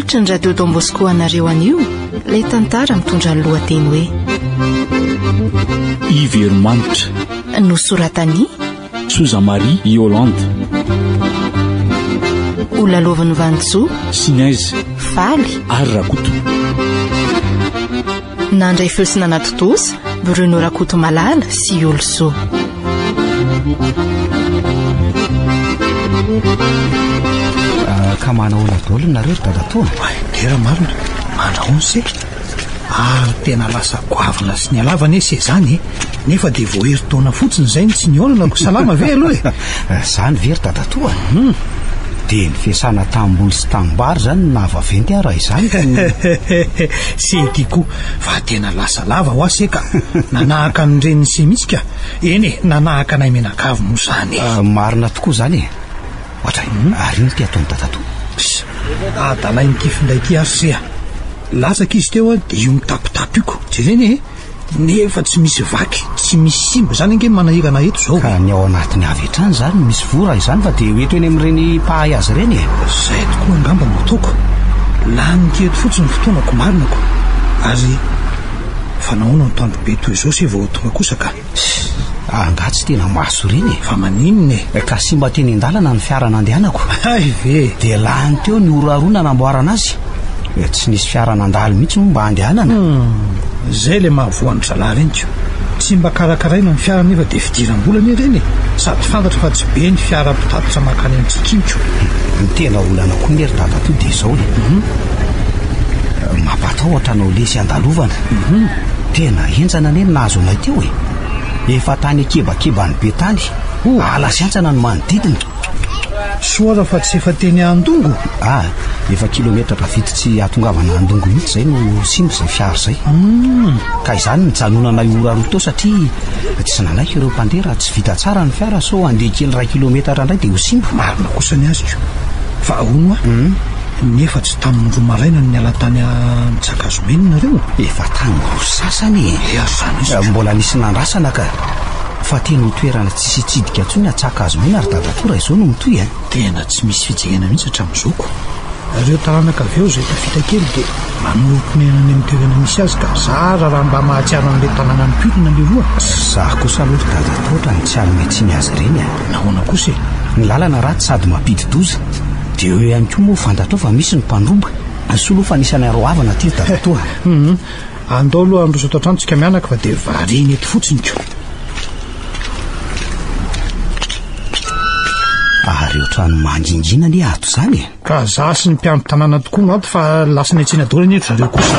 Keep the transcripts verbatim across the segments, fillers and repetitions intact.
Nanampitatry ny radio Don Bosco anareo anio ilay tantara mitondra ny lohateny hoe Iveromanitra nosoratany Suza Marie Yolande Olalovany Vantso Sinez Faly ary Rakoto nandray feo sy nanatotosy Bruno Rakoto Malala sy Olso ka manao ladolo nareo dadatoa dera marina mandrahony se ah tena lasa goavana sy ny alavana e se zany nefa de voahery taona fotsiny zay ny tsy niolana ko salama ve aloha e zany very dadatoa de ny fiasana tamboly sy tambary zany nahavaventy ara izany se tiako fa tena lasa lava ho asy ka nanahaka nyreny se mihitsy ka eny e nanahaka nay menakavy mo zany marina tokoa zany e ohatra ary ny tiataony dadatoa adalay ny kifindraiky arsea latsaka izy teo a de io mitapitapiko tsy reny e nefa tsy misy vaky tsy misy simba zany ange manahirana eto zao ka ny ao anatiny avetrany zany misy vora izany fa de oeto eny amin'ireny pahay azy reny e zay tokoa angamba no ataoko laniko eto fotsiny fotoanako marinako ary fanahoana ny tandro be toy izao se vao tonga kosa ka angatsy tena maso reny e fa maninona e ka sy mba teny an-dalana ny fiara nandehanako ay ve de lany teo ny oraroana namboarana azy tsy nisy fiara nandalo mihitsy mba andehanana zay le mahavoan'ny zalahy reny tsy mba karakaraina ny fiara nefa de fidiram-bolana reny sady fantatra fa tsy be ny fiara mpitatitra makany amin'tsikimiko ny tena olana koa nery dadato de zao e mampatahotra anao lesy andalovana tena enjana neny nahazo anay teo e efa tany akebakebany be tany ala siantsana no manodidina soara fa tsy efa teny andongo ah efa kilometra tafity tsy atongavana andongo mihitsy zay no simba zay fiara zay ka izany mijanonana ora roa teo satria tsy nanaiky ireo mpandera tsy vita tsara ny fiara so andeha kely ray kilometra indray de ho simba marina kosa ny azoko fa ahono a nefa tsy tamin'ny roa maraina ny alatany mitsakazomenina nareo efa tany ro sasany e mbola nisy nandrasana ka fa tena ho toerana tsisy tsidika ntsony atsaka azo mena ary dadatora izao no mitoy a tena tsy misy fijegena mihitsy hatramin'izoko ireo taranaka aveo zay tafita kely de manomponena any amin'ny toerana misy azy ka zara raha mba mahatsiaro an'le tanàna ny piolina le roa za kosa aloha dadatotra ny tsy alome tsy miazy reny a nahoana kosa ny lalana ratsy sady mampidi-doza de eo ihany koa moa fantatrao fa misy ny mpandromba soloa fa nisany aroavana ty dadatoa andao aloha andro sato atrantsika mianaka fa de variny eto fotsiny ko ary ohatrany mangingiana ny ato zany ka za sy ny mpiandro tanàna tokoa no ato fa lasa ny atsina dolany eto zareo kosa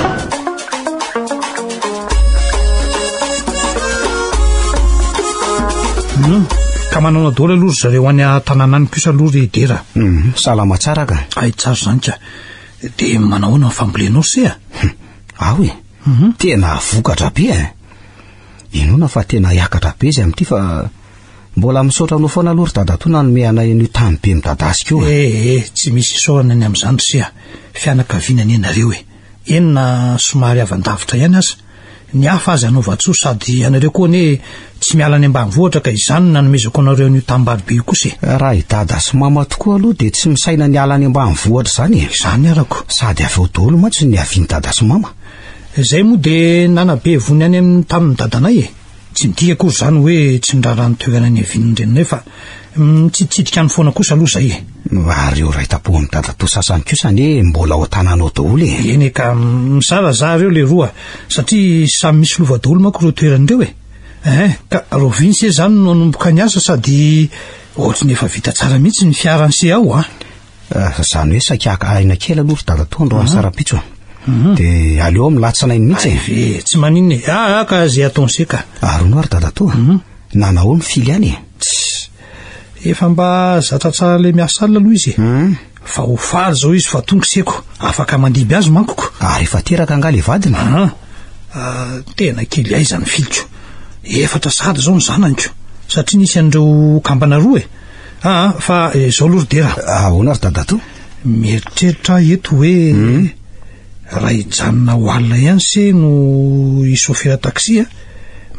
ka manao nadola aloha zareo any tanàna any kosa aloha redera salama tsara ka ay tsara zany ka de manahoana ny fambolenao se a aho e tena vokatra be e inona fa tena iakatra be izy amin'ity fa mbola misaotra anao foana aloha ry dadato nanome anay ny tany be midadasika eo e e tsy misy isaorana ny amin'izany ry se a fianakaviana ny anareo e enina somary avan-davitra ihany aza ny hafa azy anaovatsoa sady anareo koa ne tsy miala any ambanivohitra ka izany nanomezako anareo ny tambary be io kosa raha idada sy mama tokoa aloha de tsy misaina ny ala any ambanivohitra zany e zany arako sady avy eo daholo mantsy ny aviany dada sy mama zay moa de nanabe vony any amin'ny tamin'ny dadanay e tsy midika koa zany hoe tsy ndrarany toerana ny avin'ny renonay fa mitsitsidika ny foana kosa aloha zay e ary eo raitapo amin'ny dadato sasany kosany mbola ao tanànao daholo e eny ka misara za reo le roa satria samy misy lova daholo manko reo toeran'ireo e eh ka roviny se zany no anomboka ny asa sady ohatra ny efa vita tsara mihitsy ny fiarany se ao a zany hoe sakiaka aina kely aloha ry dadato andro any sarapitso de aleo milatsanainy mihitsy e tsy maninona e ah ka zay ataonsy ka ary no ary dadato nanao ny fily any e efa mba zatra tsara le miasa alina aloha izy fa ho fary zao izy fa tongiseko afaka mandiby azy mankoko ary efa teraka anga le vadina tena kely aiza ny filiko efatra sady zao ny zananyko satria nisy an'ireo kambana roa e ah fa zao aloha ry dera ahoana ary dadato mieritreritra eto hoe raha ijanona ho alina ihany se no isofera taxi a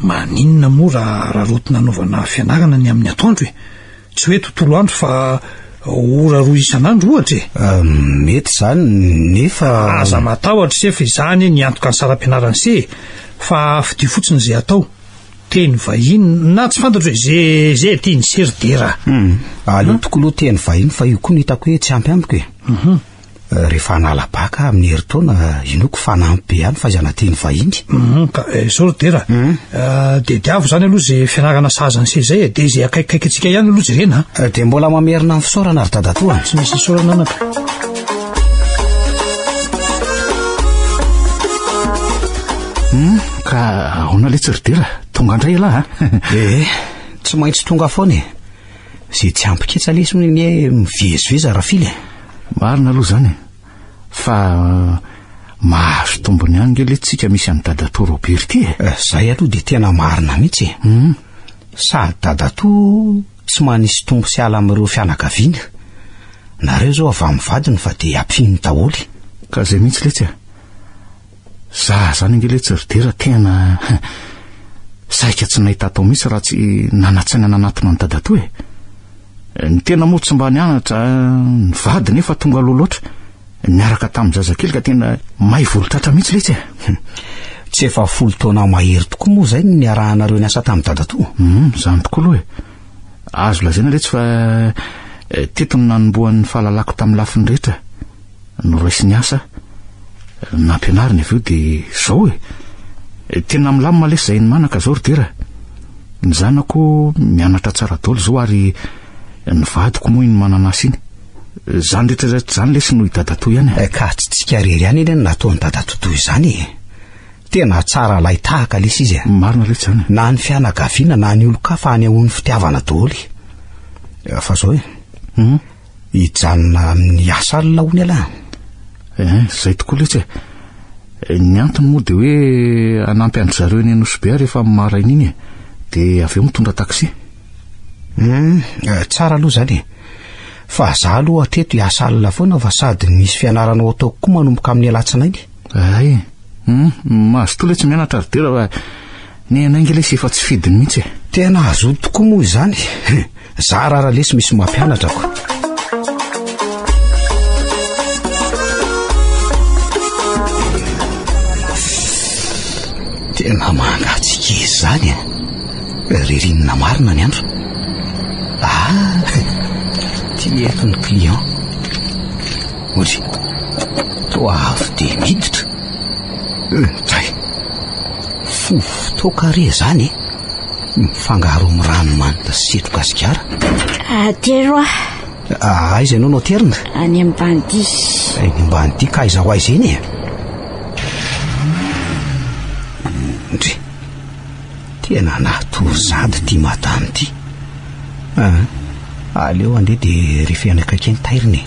maninona moa raha raha rotona anaovana fianarana ny amin'ny atoandro e tsy hoe tontolo andro fa ora roa isan'andro ohatra e mety zany nefa aza matahotra se fa izany ny antoka ny saram-pianarany se fa fidio fotsiny izay atao teny vahiny na tsy fantatro hoe zay zay tiany seridera aleo tokoloha teny vahiny fa io koa ny hitako hoe tsy ampy amiko e rehefa analabaka amin'ny heritaona inoko fanampy be any fazana teny vahiny ka seridera de diavo zany aloha zay fianarana sazany se zay de zay akaikikaiky atsika ihany aloha jerena de mbola mamerina amin'ny fisaorana ary dadatoa tsy misy isaorana anaka ka ahona le tseridera tonga andray alaha e tsy maintsy tonga foana e zay tsy ampiketsa lesony ny miveziveza rafily marina aloha zany fa mahazo tombony any nge le tsika misy any dadato Robert ty e zay aloha de tena marina mihitsy e sady dadato tsy manisy tombo sy ala amin'ireo fianakaviana nareo zao avy amin'ny vadiny fa de ampiny daholy ka zay mihitsy letsy a za zany nge le tseridera tena saika tsy nahita atao mihitsy raha tsy nanatsaina nanatona ny dadato e ny tena moa tsy mba nianatra ny vady nefa tonga aloha loatra niaraka tamin'ny zazakely ka tena mahay volotratra mihitsy letsy e tsy efa folo taona mahery tokoa moa zay ny arahanareo ny asa tamin'ny dadato zany tokoa aloha e azo lazaina letsy fa tetony nanomboan'ny fahalalako tamin'ny lafiny rehetra no raisy ny asa nampianariny avy eo de zao e tena milamina lesy zay ny manaka zao ridera ny zanako mianatra tsara daholo zao ary ny vadiko moa iny mananasy iny zany rehetrarehetra zany lesy noho i dadato ihany ka tsy tsika rery ihany iny nataony dadato toy izany tena tsara lay tahaka lesy izy marina letsy zany na ny fianakaviana na ny olo-ka fa any ahoany fitiavana daholy fa zao e hijanona amin'ny asa alina hony ala eh zay tokoa letsy e ny antony moa de hoe anampy andry zareo eny Nosibea rehefa maraina iny de avy eo mitondra taxi tsara aloha zany fa za aloha atreto hiasa alina foana fa sady misy fianarana ao ataoko koa manomboka amin'ny alatsinainy ay mahazo toa letsy mianatra ridera fa ny anaingy lesy efa tsy fidiny mihitsy e tena azo tokoa moa izany za rara lesy misy mampianatrako tena mangatsika izy zany ririnina marina ny andro ah ty eto ny client ozy toa avy de miditra zay fofotoaka re zany mifangaro amin'ny ranomanitra sy setroka asikara atero ah aiza ianao no terina any ambany any ambany ty ka aiza ho aiza eny e ndre tena natozady ty madamy ty ah aleo andeha de refena akaiky ny tairiny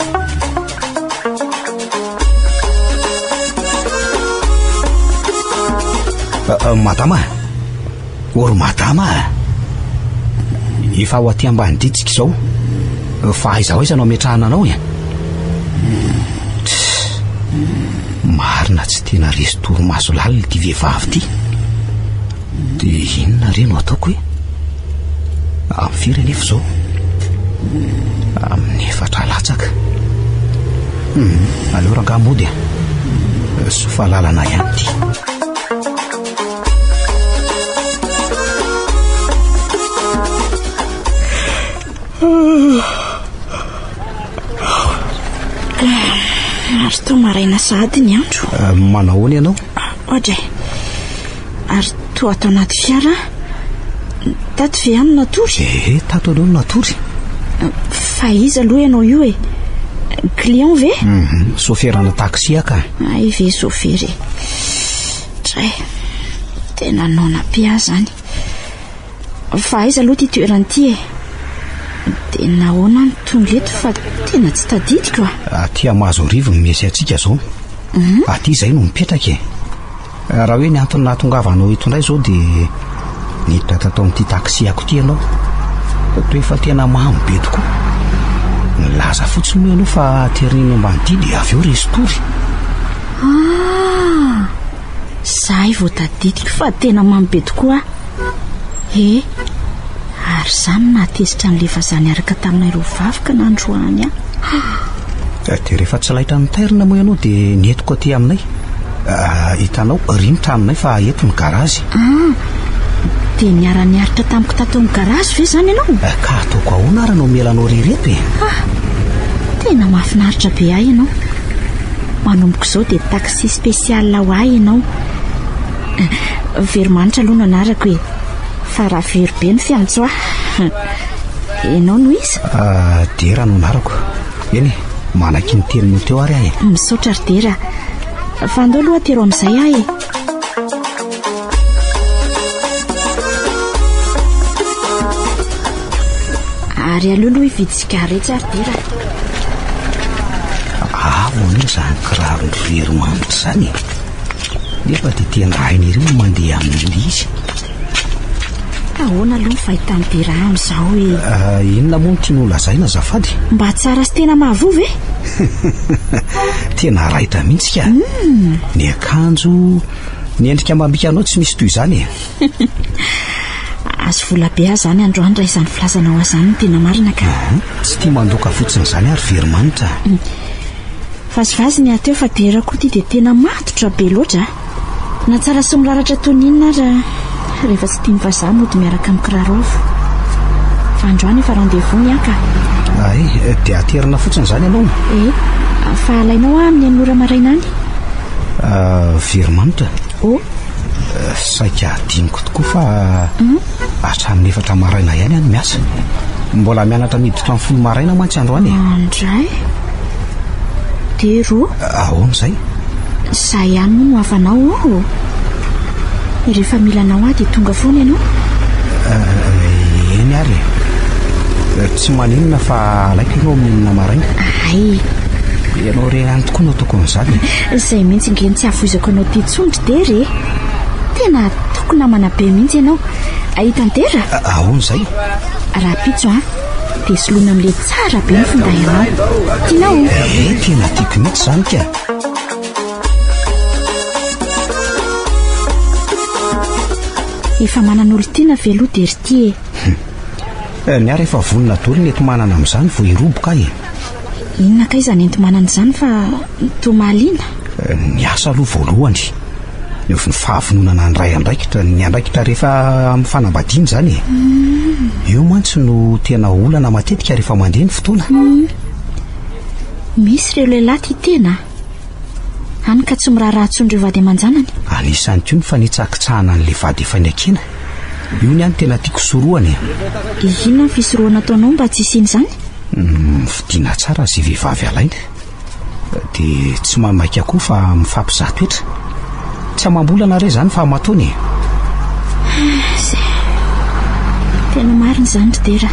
madama ory madama efa ho aty ambany ditsika izao fa aiza aiza no ametrahana anao e marina tsy tena resy toromaso lalina ty vehivavy ty de inona re no ataoko hoe amin'ny firy nefa zao amin'ny efatra latsaka aleo rangamody a sofa lalana ihany ty ary toa maraina sady ny andro manahoany ianao ohatra ary toa atao anaty fiara tato ve any natory e tato anao no natory fa izy aloha ianao io e client ve soferana taxi aka ay ve sofery tray tena nona-pia zany fa izy aloha ty toeran'ity e de nahoana ny tonleto fa tena tsy tadidiko aty amazo rivo ny mesy atsika zao aty izay no mipetraka e raha hoe ny antony nahatongavanao eto indray zao de niditra tatao amin'ity taxi ako ty ianao toa efa tena mamy be tokoa nilaza fotsiny moa ianao fa terinino ambany ty de avy eo resy tory ah zay vao tadidiko fa tena mamy be tokoa e ary izany nahatezitra nylefa izany araka taminay roa vavaka nandroany a dia rehefa tsy laitra ny tairina moa ianao dia nietiko aty aminay hitanao rimotra aminay fa eto ny garazy dia niara-niaritra tamiko tato ny garazy ve izany ianao ka ataoko ahoana ary no mielanao rireto e tena mahafinaritra be ahy ianao manomboko izao dia taxi spécial ho ahy ianao veromanitra aloha no anarako hoe fa raha very be ny fiantso ahy ianao no izy dera no anarako eny manaky ny teninao teo ary ahy misaotra ry dera fa andao aloha tero amin'izay ahy e ary aloaloha hividsika retsy ary dera avona izany kiraro ny veromanitra izany nefa dia tena hainy ireo mandeha amin'ny izy ahoana aloha ny fahitany dera amin'izao hoe inona moa no tianao lazaina azafady mba tsara sy tena mahavova e tena raitra mihitsy ka ny akanjo ny endrika mambika anao tsy misy toy izany e azo vola be ahy izany androany raha izany filazanao azany no tena marina ka tsy tia mandoka fotsiny izany ary veromanitra vazivazy ny ateo fa dera koa ty dia tena matotra be loatra na tsara sy miraratra toninina ary rehefa tsy tia mivazaha mody miaraka amin'ny kiraro avo fa androany efa rendez-vous ny aka ay dia aterina fotsiny izany ianao e fa alainao a amin'ny anora maraina any veromanitra o saika adiniko tokoa fa hatramin'ny efatra maraina ihany any miasa mbola mianatra miditra amin'ny folo maraina mantsy androany andray dia roa ahoana izay zay ihany no avanao ao rehefa milanao ahy dia tonga foana ianao eny ary tsy maninona fa alaiko ianao amin'inona maraina ay ianao re any tokoa no ataoko an'izany izay mihitsy ngeny tsy havoizako anao ty tsondry dera e tena toko namana be mihitsy ianao ahitantera ahoana izay raha pitso a dia soloina amin'ilay tsara be ny findahinao tianao e tena tiako mihitsy izany ka efa manan'olo tiana veloha dery ty e ny ary efa vonina dolo ny ento manana amin'izany vo iroboka e inona ka izany ento manana izany fa tomaliana ny asa aloha voalohany ny fahafinonana ny ray andraikitra ny andraikitra rehefa amin'ny fanambadiana izany e io mantsy no tena olana matetika rehefa mandeha ny fotoana misy ireo lehilahy ty tena any ka tsy miraharahatsondreo vady aman-janany anisany koa ny fanitsakitsahana n'ilay vady efa ny akena io ny any tena tiako soroany inona ny fisoroana ataonao mba tsy isiany izany fidiana tsara zay vehivavy alaina dia tsy mamaika koa fa mifampizaha toetra tsy amambolana re izany fa mataony tena marina izany ry dera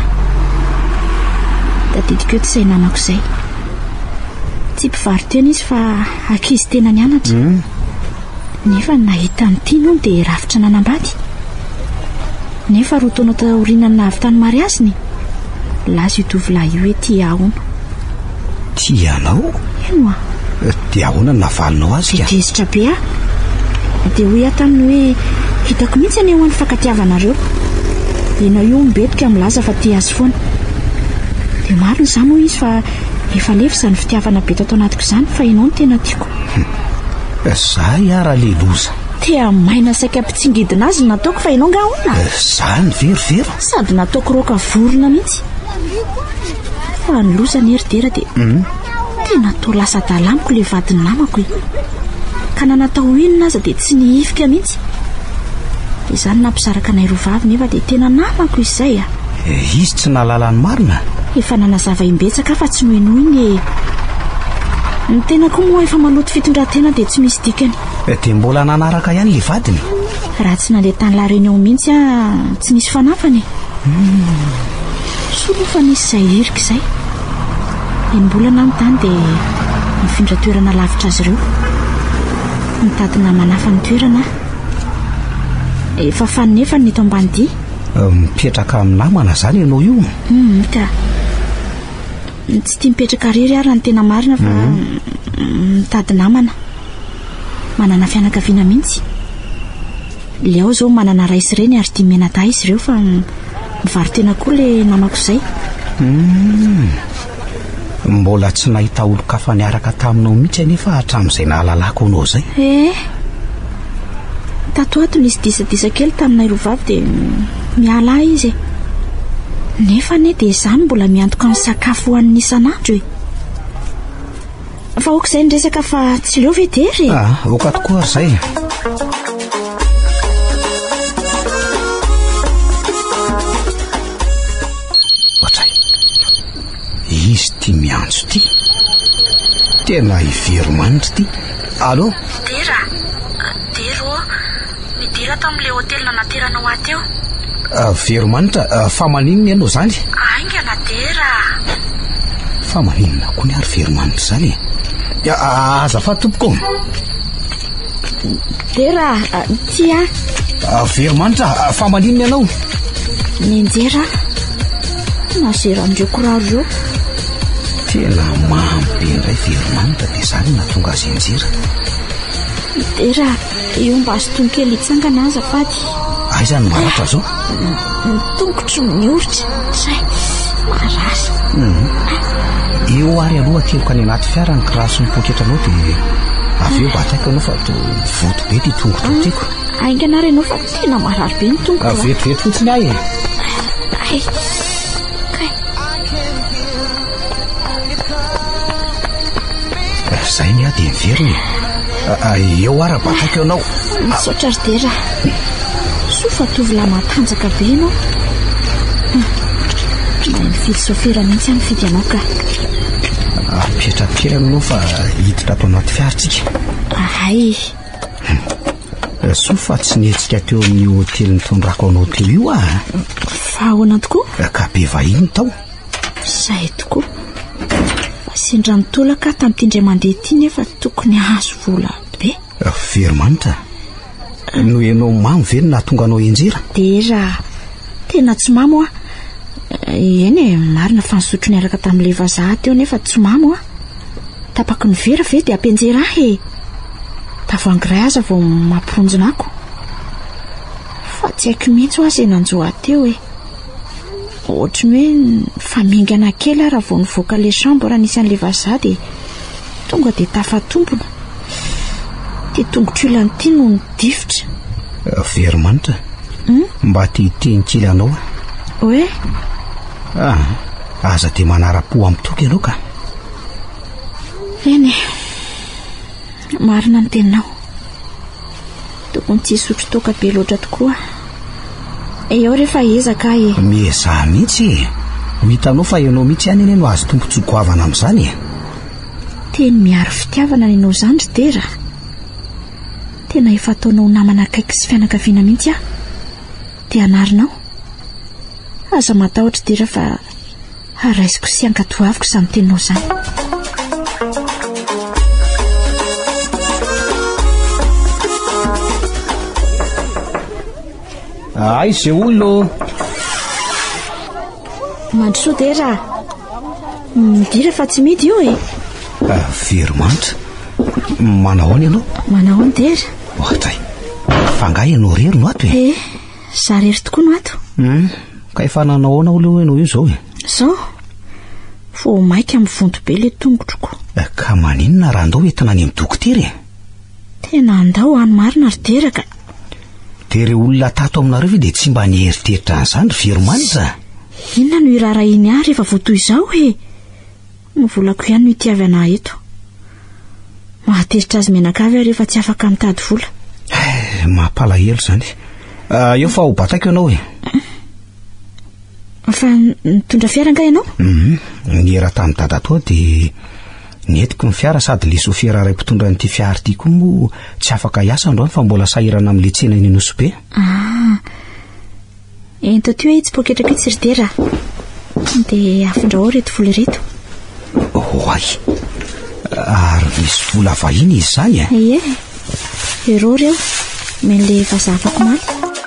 da didiko eo tsy izay namako izay tsy mpivarotena izy fa ankizy tena ny anatra nefa nahita n'ity no dia rafitra nanambady nefa roa taona taorianany nahavitany mariaziny laza io tovolahy io hoe tia ahoana tia anao eno a dia ahoana ny navalinao azy ka tezitra be a dia hoy aho taminy hoe hitako mihitsy any eo any fankatiavanareo ianao io mibetika milaza fa tia azy foana dia maro ny izany hoy izy fa efa lefa izany fitiavana be tato anatiko izany fa ianao no tena tiako zay ara leloza tia maina saika mpitsingidina azy nataoko fa ianao nga ona zany verivero sady nataoko roka vorona mihitsy fa ny loza ny heridera dia tena tao lasa dalamiko le vadiny namako ka nanatao inona aza dia tsy nihifika mihitsy dia izany nampizaraka nay roa vavy nefa dia tena namako izay a izy tsy nahalala ny marina efa nanazava imbetsaka fa tsy noenoiny e ny tena koa moa efa maloto fitondratena dia tsy misy dikany dia mbola nanaraka ihany le vadiny raha tsy nandeha tany la réunion mihitsy a tsy nisy fanafany solo fa nisy izay hirika izay enim-bolana amin'ny tany dia mifindra toerana lavitra azy ireo mitadina manafa ny toerana efa fanefa ny eto ambany-dia mipetraka amin'ny namana izany ianao io ka tsy tia mipetraka rery ary ny tena marina fa mitady namana manana fianakaviana mihitsy le ao izao manana ray sy reny ary tia menata izy ireo fa mivarytena koa le namako izay. Mbola tsy nahita olo-kafa niaraka taminao mihitsy nefa hatramin'izay nahalalako anao izay. Eh, tato ato nisy disadisa kely taminay rovavy dia miala ahy izy. Nefa ne dia izany mbola miantoka amin'ny sakafo hohaniny isan'andro e. Fa oka izay nresaka fa tsy leo ve tery? Ah, oka tokoa izay. Ohatray, izy ty miantso ty, tena iveromanitra ty. Allo? Dera, Dero, midira tamin'ilay hotely nanateranao aty eo. Veromanitra, fa maninona ianao zany? Aingana Dera. Fa maninona koa ny ary veromanitra zany? Aza fa tompoko. Dera, tia. Veromanitra, fa maninona ianao? Menjera, nasera amin'ireo kiraro ireo. Tena mamy indray veromanitra dia izany nahatonga azy enjera. Dera, io mba azo tony kely hitsangana aza fady. Aiza ny maratra zao? Ny tongotro mioritra. Zay, marasa. Eo ary aloha telo ka ny anaty fiara ny kiraro sy ny poketranao dia avy eo bataiko anao fa voto be ty tongotro tiako. Aingana ary ianao fa tena marary be ny tongotro. Vetivety fotsiny ahy e. Ay, kay. Zay ny ahy dia miveriny. Eo ary bataiko anao. Misaotra ry Dera. Sofa tovolahy matanjaka be ianao. Mba mifidy sofera mihitsy any fidy anao ka. Apetraka kely aminao fa hiditra ato anaty fiaratsika. Ay. Sofa tsy nihetsika teo amin'ny hotely nitondrako anao teo io ah. Fa ahoana tokoa? Ka be vahiny tao. Zay tokoa. Fa sendra nitolaka tamin'ity indray mandeha ity nefa tokony azo vola be. Veromanitra, no ianao mamy ve no nahatonga anao enjera? Dera, tena tsy mamo ah. Eny e, marina fa nisotro niaraka tamin'ilay vazaha teo nefa tsy mamo ah. Tapaky ny vera ve dia ampenjera ahy e. Tavangiray aza vao mampironjina ako. Fa tsy haiko mihitsy ho azy nanjoa teo e. Ohatrany hoe fa mingana kely raha vao nivoaka le chambre nisy an'ilay vazaha dia tonga dia tafatompona. Ty tongotro ilany ty no nidifitra. Veromanitra, mba titeny kely anao ah. Oe? Ah, aza dia manara-po amin'ny toky ianao ka. Eny, marina ny teninao. Tokony tsy hisotro toka be loatra tokoa. Eo rehefa ezaka e. Mieza mihitsy e. Mitanao fa ianao mihitsy ihany eny no azo tompontsogoavana amin'izany e. Teny miaro fitiavana ny anao zany ry Dera. Tena efa ataonao namana akaiky sy fianakaviana mihitsy ah. Dia anarinao. Aza matahotra Dera fa haraisiko sy ankatoaviko izany teninao zany. Ay, izay olona. Mandrosoa Dera. Midira fa tsy midy io e. Veromanitra, manao any ianao? Manao any Dera. Ohatray, fa nga ianao rery no ato e. Eh, za rery tokoa no ato. Ka efa nanahoana olo ianao io zao e. Zao, fo maika amin'ny vonto be le tongotroko. Ka maninona raha andao entina any amin'ny dokotera e? Tena andao any marina ry Dera ka. Dia ireo olona tato aminareo dia tsy mba nieritreritra an'izany ry Veromanitra. Inona no irarahiny ahy rehefa voatoy izao e? Mivolako ihany no itiavana eto. Mahateritra azy menakavy aho rehefa tsy afaka mitady vola. Mampalahelo zany. Eo fa ho bataiko ianao e. Fa nitondra fiara nga ianao? Ny era tamin'ny dada toa dia nientiko ny fiara sady le sofera iray mpitondra n'ity fiara ity koa moa tsy afaka hiasa androany fa mbola sahirana amin'le tsena iny Nosy. Ah, ento teo e tsy poketraka itsy ry Dera. Dia afindrao reto vola reto. Oay, ary misy vola vahiny izy zany e? Ie, ero reo men'le vazavako maly.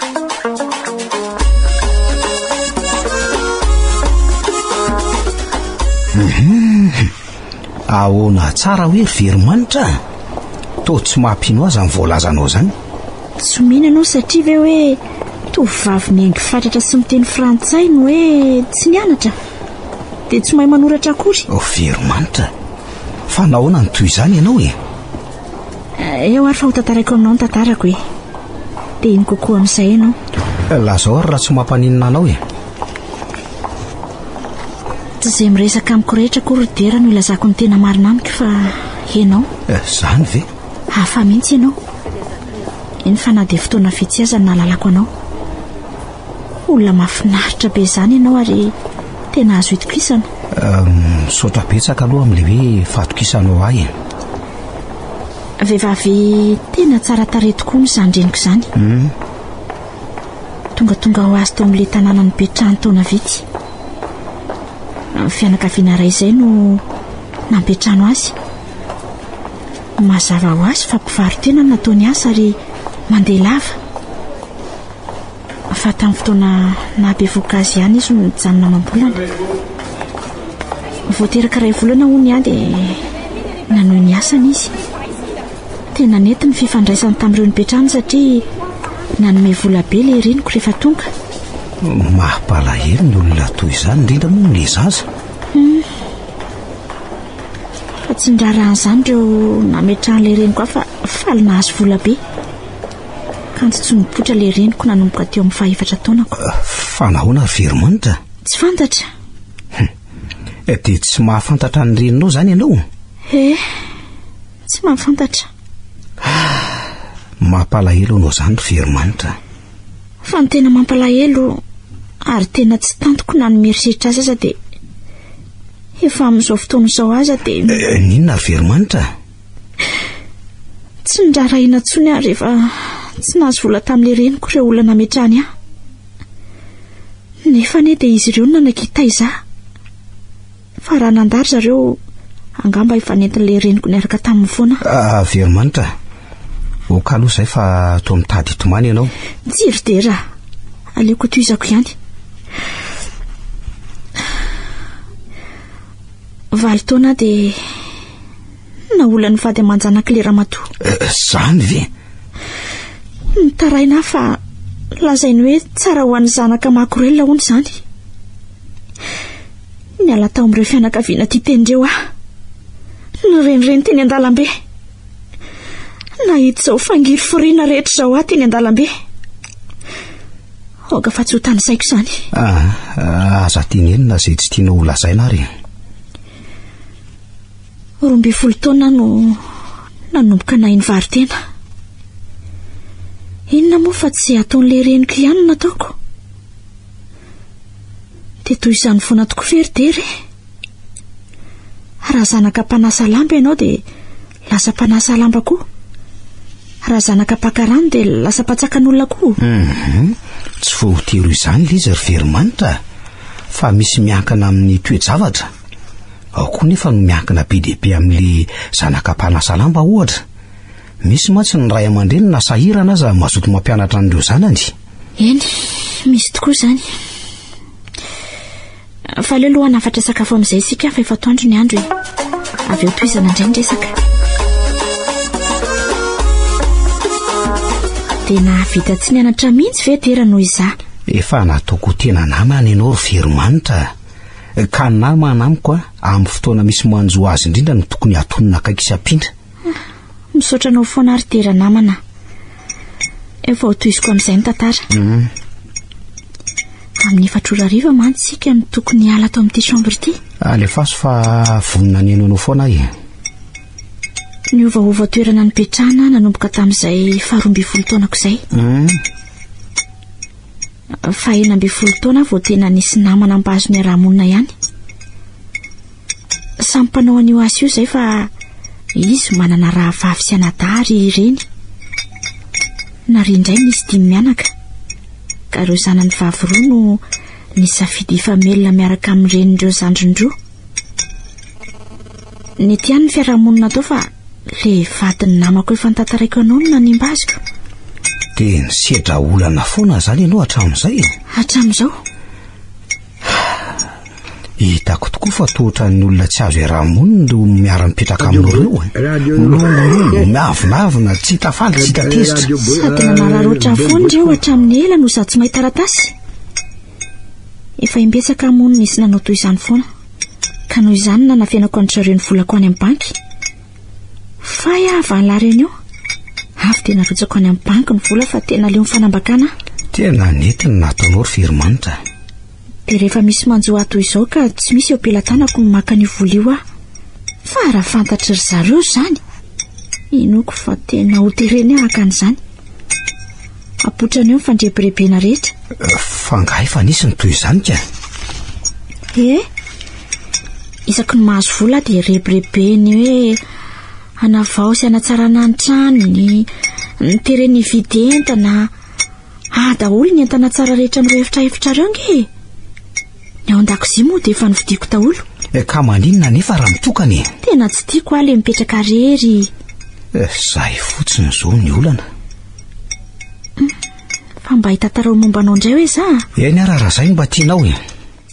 Ahoana tsara hoe ry Veromanitra, to tsy mahampino azy amin'ny voalazanao zany. Tsy mino ianao satria ve hoe tovavy miaingy fatratra sy miteny frantsay no hoe tsy nianatra dia tsy mahay manoratra akory. Veromanitra, fa nahoana ny toy izany ianao e? Eo ary fa ho tantaraiko aminao ny tantarako e, dia iny kokoa amin'izay ianao. Lazao ary raha tsy mampaninina anao e. Tsy izay miresaka amiko rehetra kory dera no ilazako ny tena marina amiko fa ianao. Izany ve? Hafa mihitsy ianao. Iny fa na dia fotoana vitsy aza no nahalalako anao. Olona mahafinaritra be izany ianao ary tena azo itokisana. Misaotra betsaka aloha amin'ilay hoe fahatokisanao ahy. Vehivavy tena tsara tarehy tokoa no zandreniko izany. Tonga tonga ho azy tao amin'ilay tanàna nipetrahany taona vity. Fianakaviana iray izay no nampetrahano azy. Mazava ho azy fa mpivarotena no nataony asa ary mandeha lava. Fa tamin'ny fotoana nahabevoka azy ihany izy no nijanona amam-bolana. Voateraka iray volana hono ihany dia nanohy ny asany izy. Tena nety ny fifandraisany tamin'ireo nipetrahany satria nanome vola be ilay reniko rehefa tonga. Mampalahelo ny olona toy izany, indrindra moa ny zaza. Fa tsy ndraran'izany ireo nametrahan'ilay reniko fa faly nahazo vola be. Kanto tsy nipoitra ilay reniko nanomboka teo amin'ny fahaefatra taonako. Fa nahoana Veromanitra? Tsy fantatra. Dia tsy mahafantatra ny reninao izany ianao? Eh, tsy mahafantatra. Mampalahelo anao izany Veromanitra. Fa ny tena mampalahelo ary tena tsy tantoko na ny mieritreritra azy aza dia efa amin'izao fotoana izao aza dia ninona Veromanitra? Tsy ndraraina intsony aho rehefa tsy nahazo vola tamin'ilay reniko ireo olona nametrahany ahy. Nefa anie dia izy ireo no nanakita izaho. Fa raha nandary zareo angamba efa nentin'ilay reniko niaraka tamin'ny foana. Veromanitra, oka aloha izay fa toa mitady hitomany ianao. Jiry dera, aleoko toizako ihany. Valo taona dia naolany vady aman-janaka ilay ramatoa. Izany ve? Nitaraina fa lazainy hoe tsara ho an'ny zanaka makorelona hono izany. Niala tao amin'ireo fianakaviana tia tenindreo aho. Nyrenireny teny an-dalambe. Nahita izao fangiry foriana rehetra izao aho teny an-dalambe. Oga fa tsy ho tany saiko izany. Aza tenenina izay tsy tiana ho lazaina ary. Roa amby folo taona no nanomboka nahay ny varitena. Inona moa fa tsy ataon'ilay reniko ihany no nataoko. Dia toy izany foana tokoa feridery. Raha zanaka mpanasa lamba ianao dia lasa mpanasa lamba koa. Raha zanaka mpakarano dia lasa mpatsakan'olona koa. Tsy voatero izany ilay izy Veromanitra, fa misy miankina amin'ny toe-javatra. Ao koa nefa no miankina be dia be amin'ilay zanaka mpanasa lamba ohatra. Misy mantsy ny ray aman-dreny na sahirana aza mazoto mampianatra an'ireo zanany. Eny, misy tokoa izany. Fa aleo aloha nafatra sakafo amin'izay isika fa efa atoandro ny andro e. Avy eo toizana indray ny resaka. Dia nahavita tsy nianatra mihitsy ve dera noho izaho. Efa nataoko tena namana ianao Veromanitra. Ka ny namana amiko amin'ny fotoana misy manjo azy indrindra no tokony hatonina akaiky isam-pindra. Misaotra anao foana ary dera namana. Efa ho toiziko amin'izay ny tantara. Amin'ny efatrora riva mantsika no tokony hiala atao amin'ity chambre ity. Alefaso fa vonina nenonao foana ahy. Ny ovaova toerana nipetrahana nanomboka tamin'izay faharoa amby folo taonako izay. Fa enina amby folo taona vao tena nisy namana mpahazo ny arahamonina ihany. Samy mpanao an'io asa io izay fa izy manana raha vavy sy anadary ireny. Narindray nisy dimy mianaka. Ka ireo zanany vavy roa no nisafidy hifamelona miaraka amin'iren'ireo zandrindroa. Ny ety ihany ny fiarahamonina tao fa le vadiny namako efa nitantaraiko anao no nanimba azoko. Dia nisedra olana foana izany ianao hatramin'izay? Hatramin'izao? Hitako tokoa tokoa fa toatra ny olona tsy azo iaraha-monina no miara-mipetraka amin'ireo no miavonavina tsy tafaly tsy tatezitra sady nanararoatra foana ireo hatramin'ny ela no sady tsy mahita taratasy. Efa imbetsaka monina nisy nanao toy izany foana ka noho izany nanafianako an'trareo ny volako any amin'ny banky. Fa iava nlareny io avy dia narotsako any amin'ny banky ny vola fa tena leo mifanambakana. Tena netiny nataonao ry firimanitra. Dia rehefa misy manjo ato izao ka tsy misy eo am-pelantanako ny maka ny vola io aho. Fa raha fantatry ry zareo izany inoko fa tena hotereny ahaka an'izany. Apotrany eo mifandrebirebena rehetra. Fa ngahy fa nisy ny toy izany ka. E isaky ny mahazo vola dia rebirebeny hoe hanavao sy hanatsarana ny tranony, nitereny hividy entana, daholo ny entana tsara rehetra amin'ireo efitra efitrareo nge. Ny ao an-dakozia moa dia efa novidiako daholo. Ka maninona nefa raha mitokany? Tena tsy tiako aho le mipetraka rery. Zay fotsiny izao ny olana. Fa mba hitantarao momba anao indray hoe za? Eny ara raha zay mba tianao e.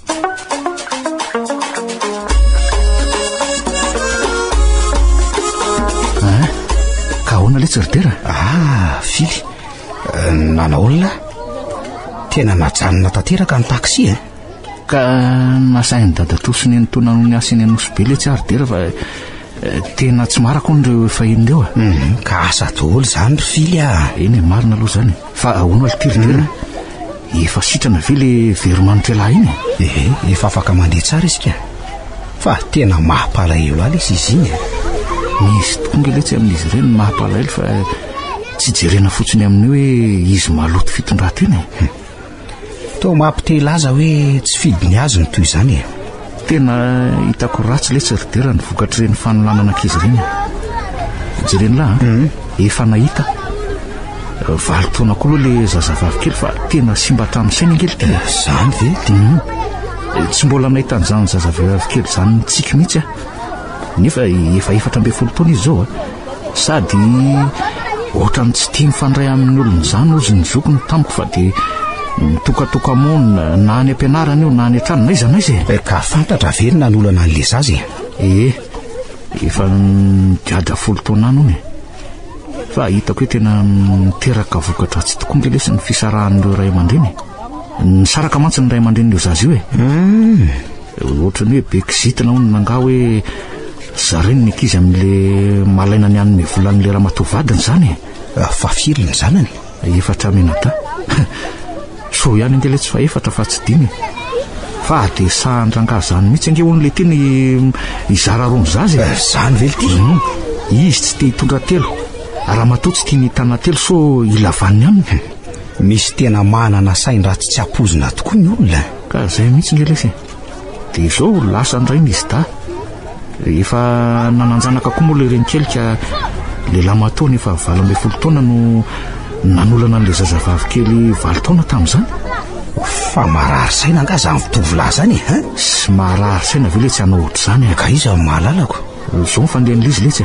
Ka ahoana le tsiridera? Ah, Fily. Nanao olona tena najanona tanteraka ny taksi e. Ka nasainy dadatosiny ny tona no niasiny anosy be le tsy aridera fa tena tsy marako n'ireo efa inireo a. Ka asa daholo izany ry Fily a. Eny e, marina aloha izany. Fa ahoana le tiridera? Efa sitrana ve le veromanitra lahy iny? Ehe, efa afaka mandeha tsara isika. Fa tena mahampalahelo aly izy izy iny. Misy tokoa ngeletsy amin'izy ireny mahampalahelo fa tsy jerena fotsiny amin'io hoe izy maloto fitondratena e. Tao mampitelaza hoe tsy fidiny azy ny toy izany e. Tena hitako ratsy le tsiridera ny vokatr'ireny fanolanana ankizy ireny. Jereny lahy efa nahita valo taona koa aloha le zazavavy kely fa tena simba hatramin'ny saina ngely ty. Izany ve? Tsy mbola nahita an'izany zazavavy kely izany tsiky mihitsy a. Nefa efa efatra amby folo taona izy zao a. Sady ohatrany tsy tia mifandray amin'ny olona izany ozy ny zokony tamiko fa dia mitokatoka-monina na any am-pianarana io na any an-trano na iza na iza e. Ka fantatra ve ny nanolana an'le zaza e? E efa diada folo taona any ony. Fa hitako hoe tena miteraka vokatra tsy tokoa ngelesy ny fisarahan'ireo ray aman-dreny. Nisaraka mantsy ny ray aman-dren'io zaza io e. Ohatrany hoe be kizitina hono nanga hoe zareny ny ankizy amin'le malaina ny anome volan'le ramatoavadiny izany e. Fa firy ny zanany? Efatra menata. So ihany ngeletsy fa efatra fa tsy dimy. Fa dia sahandrangaha zany mihitsy ange hono le tiany izara roa ny zaza e. Zany ve ty? Izy tsy tia hitondra telo, ramatoa tsy tia nitana telo, so ilavaniny aminy. Misy tena manana sain-dratsy tsy apozina tokoa ny olona. Ka zay mihitsy ngeletsy. Dia izao lasa ndrainy izy ta. Efa nananjanaka koa moa le renkelika le lamatoa nefa valo amby folo taona no nanolana an'le zazavavy kely valo taona tamin'izany. Fa marary saina nga zany tovolahy zany e. Sy marary saina ve le tsy hanao ohatr'izany. Ka izy amin'ny mahalalako zao mifandehan'il'izy letsy.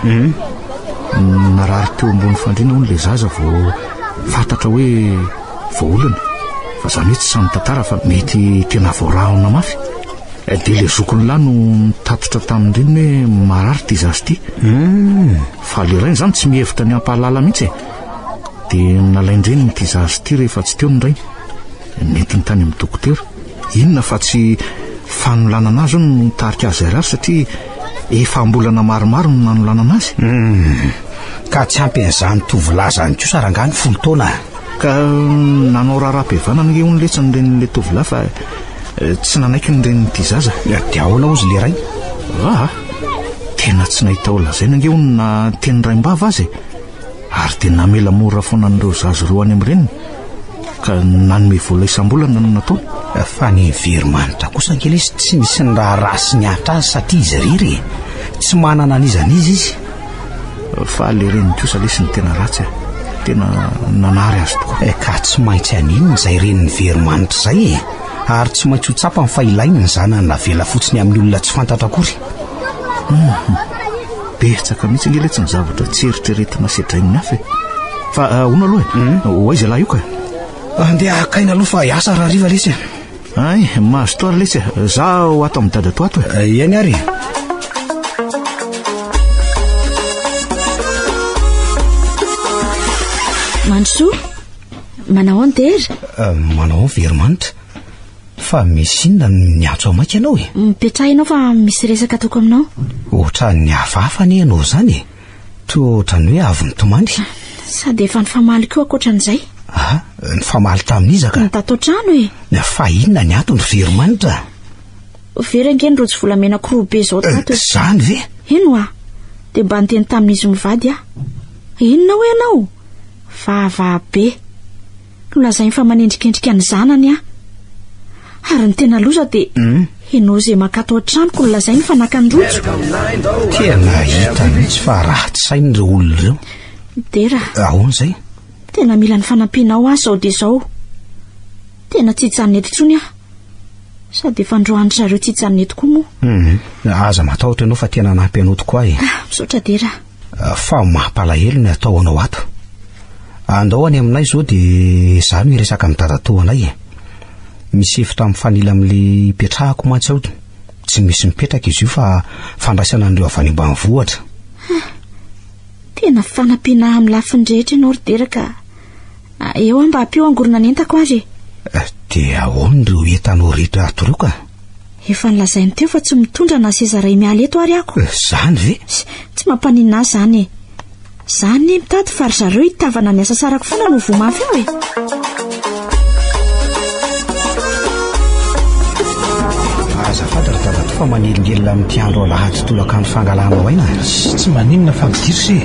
Narary teo ambony fandriana hono le zaza vao fantatra hoe voolana. Fa zany hoe tsy samy tantara fa mety tena voarahona mafy. Dia le zokony lahy no mitatotra tamin'ireny hoe marary ty zazy ty. Fa le rainy zany tsy mihevitra ny ampahalala mihitsy e. Dia nalaindreny ty zazy ty rehefa tsy teo ny rainy. Nentiny tany amin'ny dokotera. Inona fa tsy fanolanana azy no nitarika azy ary satria efa mbolana maromaro no nanolanana azy. Ka tsy ampin'izany tovolahy zany kosa rangany folo taona. Ka nanao raharaham-pihavanana nge hono letsy nyren'le tovolahy fa tsy nanaiky ny ren'ity zaza. Dia ahoana ozy le ray? Ah, tena tsy nahita olona zay nange hono na teny raim-bava azy. Ary dia namela mora foana n'ireo zazy roa any amin'ireny ka nanome vola isam-bolana no natao. Fa ny veromanitra kosa ankelesy tsy misy ny raha rasy ny ahitra azy satria izy rery tsy manana an'izan'izy izy. Fa le reny kosa lesy ny tena ratsy a. Tena nanary azy tokoa. Ka tsy maintsy aninona izay ren'ny veromanitra izay e. Ary tsy maintsy ho tsapa fa ilainy ny zanany navela fotsiny amin'ny olona tsy fantatra akory. Betsaka mihitsy ngeletsy ny zavatra tsy eritreretina sedrainy hafa. Fa ahoana aloha e? Ho aiza lahy io ka? Andeha akaina aloha fa hiasa raha riva lesy. ay mahazo toa lesy zaho ato amin'ny dada toato eny ary Mandrosoa manao andera manao veromanitra fa misy inona ny atso amaika ianao e mipetraha ianao fa misy resaka atoko aminao ohatra ny hafahafa ny ianao zany e to ohatrany hoe avy nitomany sady efa ny famaly koa akoatran'izay a ny famaly tamin'izaka ny tato-trano e fa inona ny ato ny veromanitra verangeny rojo volamena koroa be zao tato zany ve eno a dia mba niteny tamin'izy mivady a inona hoe ianao vavabe lolazainy fa manendrikendrika ny zanany a ary ny tena loza dia ianao izay makato an-tranoko nolazainy fa nakany rojo tena hita mihitsy fa raha tsy sainy ireo olona ireo dera ahoana izay tena mila ny fanampianao azy zao dia zao tena tsy hijanona eto intsony a sady efa androany zareo tsy hijanona eto koa moa aza matahotra ianao fa tena nampy anao tokoa e misaotra dera fa mampalahelo ny atao anao ato andao any aminay zao dia za miresaka amin'ny dadatoanay e misy efitra mifanila amin'le petrahako mantsy ao tsy misy mipetraka izy io fa fandraisana an'ireo avy any ambanivohitra tena fanampiana amin'ny lafiny rehetra ianao ry dera ka eo aho mba hampio angorona ny entako azy dia ahoana ireo entanao rehetra ato ireo ka efa nilazainy teo fa tsy mitondra na seza ray miala eto ary ako zany ve tsy mampanina azy zany e zany ny mitady fa ry zareo hitavana ny asa sarako foana no vomafy eo e azafady ry dadato fa manelingelina amin'ity andro alahady tolaka ny fangalanao aina tsy maninona fa midiry se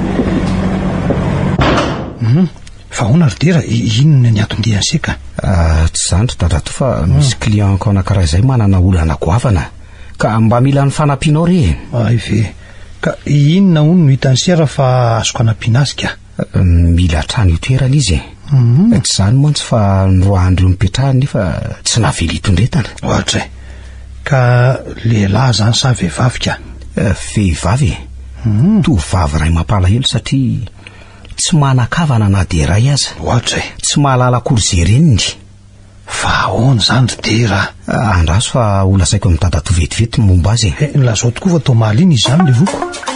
fa hoana ry dera inona ny atondiany seka tsy zany ry dadato fa misy clientko anankiray izay manana olana goavana ka mba mila ny fanampianao re ay ve ka inona hono no hitany sera fa azoko anampiana azy ka mila trano itoerana izy e tsy zany mantsy fa nyroa andro eo mipetrahany nefa tsy navely hitondretana ohatra ka lehilahy zany sa vehivavy ka vehivavy tovavy ray mampalahelo satria tsy manakavana na dia ray aza ohatra tsy mahalala kory zereniny fa ahoana zany ry dera andraso fa olasaiko amin'ny tadato vetivety momba azy e nylazao tokoa fa tomalina izy zany le voko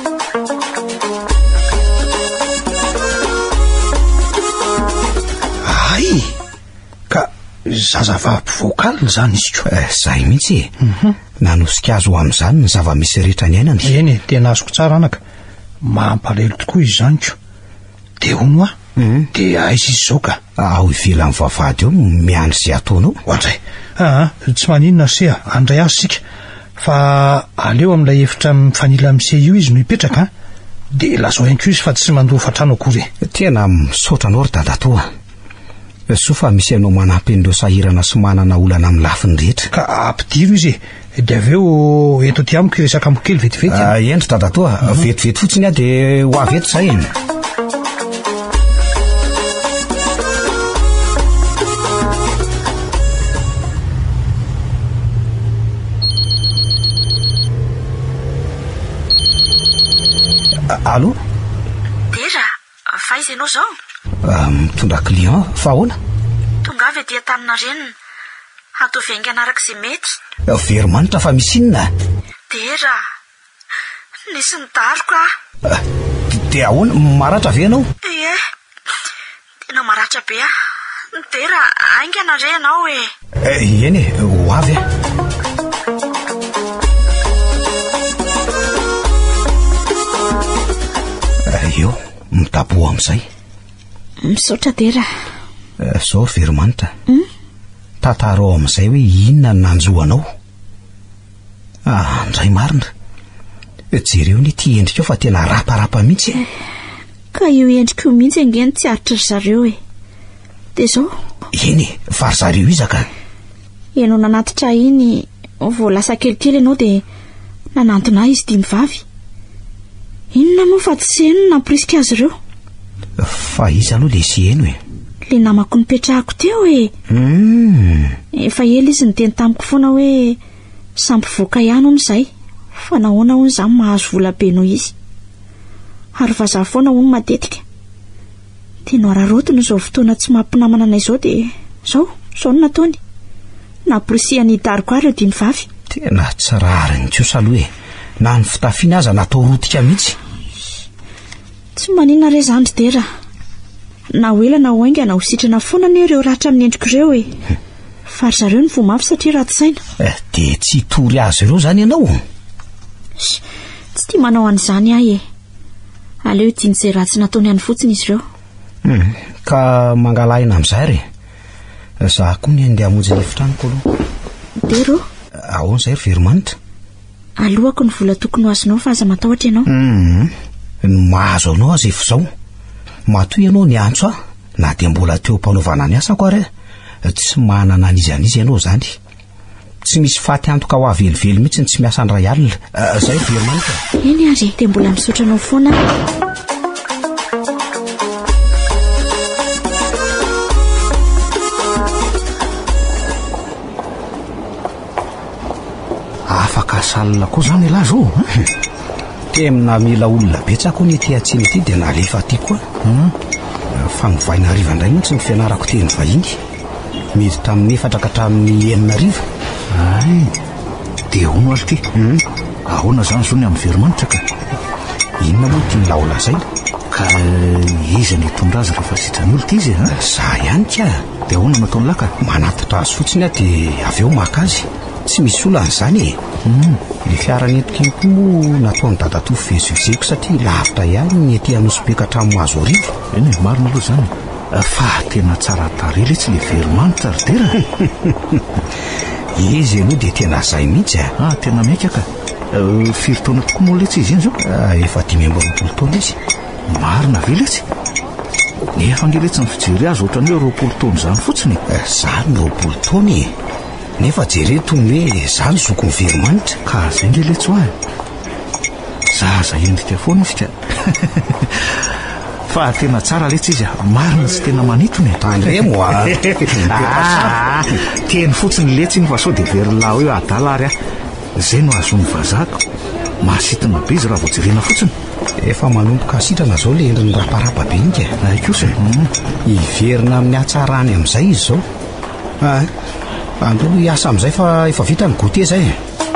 ay ka zazavavy zany izy ko zay mihitsy e nanosika azo amin'izany ny zava-misy rehetra ny ainany eny tena azoko tsara anaka mampalahelo tokoa izy zany ko dia hono a dia aiza izy zao ka ao ivelan'ny vavady eo miandry izay ataonao ohatray aa tsy maninona se a andray azy sika fa aleo amin'ilay efitra mifanila mise io izy no hipetraka dia lazao ihany ko izy fa tsy mandofa trano akory tena misaotra anao ry dadatoa so fa misy anao manampy an'ireo sahirana sy manana olana amin'ny lafiny rehetra ka ampidiro izy e dia avy eo eto ty amiko resaka amiko kely vetivety endry dadatoa vetivety fotsiny a dia ho avy eto zay e allo dera fa izy ianao zao mitondra client fa ahoana tonga avy aty an-tanina renina ataovy aingana araka izay mety veromanitra fa misy inona dera nisy nidaroka dia ahoana maratra ve ianao e tena maratra be a dera aingana re ianao e eny e ho avy eo mitaboa amin'izay misaotra dera zao veromanitra tantarao amin'izay hoe inona ny nanjoanao andray marina jereo ny ty endrika eo fa tena raparapa mihitsy ka io endrika io mihitsy angeny tsy aritra ry zareo e dia zao eny fa ry zareo izaka ianao nanatitra iny voalasa kelikely ianao dia nanantona izy dia mivavy inona moa fa tsy seno namporisika azy ireo fa izy aloha le siheno e le namako nipetrahako teo e efa ela izy niteny tamiko foana hoe sampivoaka ihany hono izay fa nahoana hono izany mahazo vola be noho izy ary vazaha foana hono matetika dia no ararotiny izao fotoana tsy mampinamana anay izao dia zao zao no nataony naporosiany tariko ary eo dia ny vavy. Tena tsarariny kosa aloha e, na ny fitafiana aza natao rotika mihitsy. Tsy manina re zandry dera, na hoela na hoainga na ho sitrana foana ny ireo ratra amin'ny endriko ireo e. Fa ry zareo ny vo mafy satria raty saina. Eh, dia tsy tory azy ireo zany ianao. Tsy tia manao an'izany ahy e. Aleo tiany izay ratsy nataony any fotsiny izy ireo. Hmm, ka mangalahina amin'izay re. Zaho koa ny andeha hamonjy ny efitraniko aloha. Dero? Ahoana izay ry veromanitra? Alohako ny vola tokony ho azonao fa aza matahotra ianao. Mhm. Ny mahazo anao azy efa izao. Matoy ianao ny antso ah, na dia mbola teo mpanaovana ny asako ary tsy manana an'izy an'izy ianao zany. Tsy misy faty antoka ho avelively mihitsy ny tsy miasa ny ray alina. Uh, zay veromanitra. Eny ary, dia mbola misotranao foana. Afaka salina koa zany lahy zao. Temina mila olona betsaka ny ety atsiny ity dia nalefa aty koa. Hmm. Fagnovaina ariva indray mihitsy ny fianarako teny vahiny. Miditra amin'ny efatra ka hatramin'ny enina ariva. Ay, dia hono aly ty. Hmm. Ahoana zany zao ny amin'ny veromanitra ka? Inona moa tia mila olazaina? Ka izy ny tondra azy rehefa sitrany olo ty izy ha? Za ihany ka. Dia ahoana nataony laka? Manatitra azy fotsiny aho dia avy eo maka azy. Tsy misy olana izany e. Mm. Ilay fiara nentikiny koa moa nataony dadatofo vezivezeko satria lavitra ihany ny ety Anosibe ka hatramin'ny Mazoarivo. Eny e, marina aloha zany. Fa tena tsara tarehy ilay tsy ilay veromanitra ry dera. Izy aloha dia tena zay mihitsy a. Ah, tena meka ka. Uh, firy taona tokoa moa ilay tsy izy iny zao? Ah, efa dimy amby roapolo taona izy. Marina ve ilay tsy? Nefa ange ilay tsy mifijery azy ohatrany hoe roapolo taona zany fotsiny. Zany roapolo taona e. Nefa jereto hoe zany zoko ny veromanitra. Ka zay nge ilay tsy ho ahy. Zaza endrika foana izy ka. Fa tena tsara ilay tsy izy a. Marina sy tena manitony. Tandre moa. Ah, teny fotsiny ilay tsy iny fa sao dia verila hoe adala ary ah. Zay no azony vazako. Mahasitrana be izy raha vao jerena fotsiny. Efa manomboka sitrana zao le endriny raparapa be nika. Ay kosa. Mm. Iverina amin'ny hatsarany amin'izay izy zao. Ah, andro hiasa amin'izay fa efa vita ny gote zay.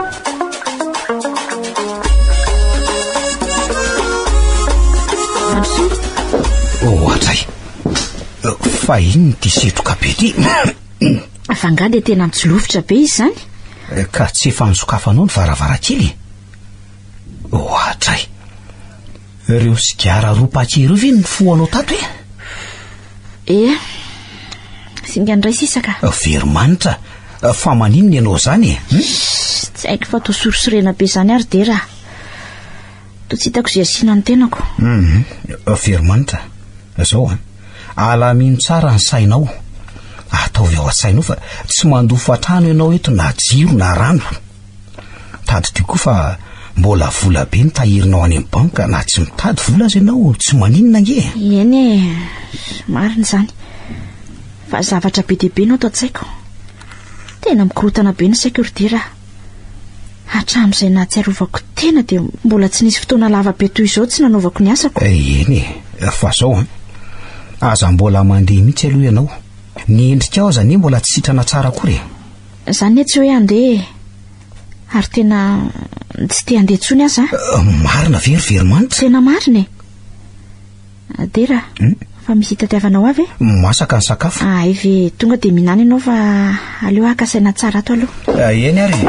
Ohatra. Fa iny ty setroka be ty. Afangady dia tena mitsolovitra be izy zany. Ka tsy efa nisokafanao ny varavarakely. Ohatra. Ireo sigara roa pakero ve ny foanao tato e? E, singa ndray sisaka. Veromanitra, fa manino ny ianao zany e? Hmm? Tsy haiko fa tosorosorena be zany ary dera. To tsy hitako izay asiana ny tenako. Mhm. Veromanitra, zao a. Alamino tsara ny sainao. Ataovy ao an-tsainao fa tsy mandofo atrano ianao eto na jiro na rano. Tady ty koa fa mbola vola be ny tahirinao any amin'ny banka na tsy mitady vola azy ianao tsy maninona nge. Eny e, marina zany. Fa zavatra be dia be no ato an-tsaiko. Tena mikorotana be ny saiko ry dera. Hatramin'izay nahatsiarovako tena dia mbola tsy nisy fotoana lava be toy izao tsy nanaovako ny asako. Eny e, fa zao aza mbola mandeha mihitsy aloha ianao. Ny endrika ao aza ne mbola tsy sitrana tsara kory. Zany tsy hoe andeha. Ary tena tsy te andeha tsony aza. Marina very veromanitra. Tena marina e. Dera, hmm? Fa misy tatiavanao avy e? Masaka ny sakafo. Ah, evy tonga dia minana ianao fa aleo akasaina tsara ato aloha. Eny ary.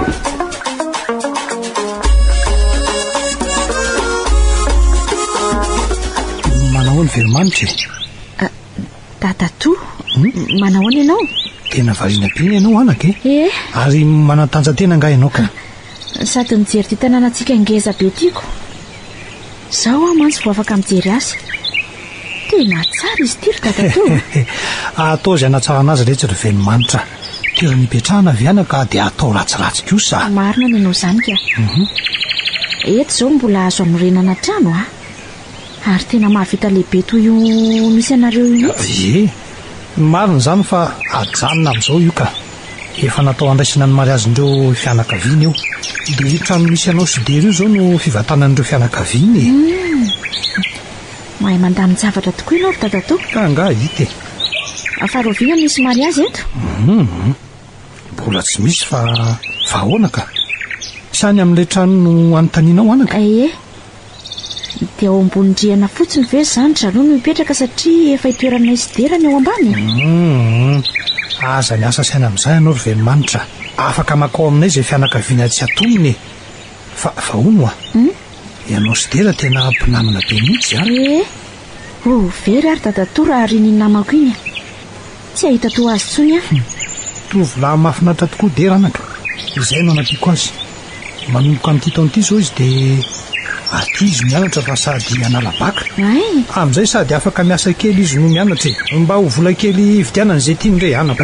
Manao ny veromanitra e? Tatato, manao ny ianao? Tena variana be ianao anake. E? Ary manatanja-tena nga ianao ka. Sady mijery ty tanànantsika ngeza be tiako. Zaho a mantsy vao afaka mijery azy. Tena tsara izy ty ry tatato. Atao izay anatsarana azy rehetra ry veromanitra. Teo nipetrahana viana ka dia atao ratsiratsy kosa. Marina ny ianao zany ka. Mhm. Eto zao mbola azo amorenana trano a. Ary tena mahavita lehibe toy io misy anareo io. Ie, marina zany fa ajanona amin'izao io ka. Efa natao andraisana ny mariazindreo fianakaviana io. Dia io trano misy anao Sodera io zao no fivatanan'ireo fianakaviana e. Mm. Mahay mandaminy zavatra tokoa ianao ry tatato. Ka nga hita e. Afarovina misy mariazy eto? Mhm. mbola tsy misy fa vahoana ka sany amin'ilay trano no anontanianao anaka. Aie dia ao ambonindriana fotsiny ve zany drano no mipetraka satria efa itoerana isiderany ao ambany. Mm, aza ny asa saina amin'izay ianao ry Venomanitra, afaka makao aminay izay fianakaviana tsy atonony fa vahono a mm? ianao sidera tena mpinamana be mihitsy a. e oh very ary dadatora ary ny namako iny tsy ahita to azy tsony a. hmm. Tovolahy mahafinaritra tokoa dera anaka, izay no anampiako azy. Manomboka amin'ity taona ity zao izy dia aty izy mianatra fa sady analabaka. Ay amin'izay sady afaka miasa kely izy no mianatra mba ho vola kely vidianany izay tiany ndray anaka.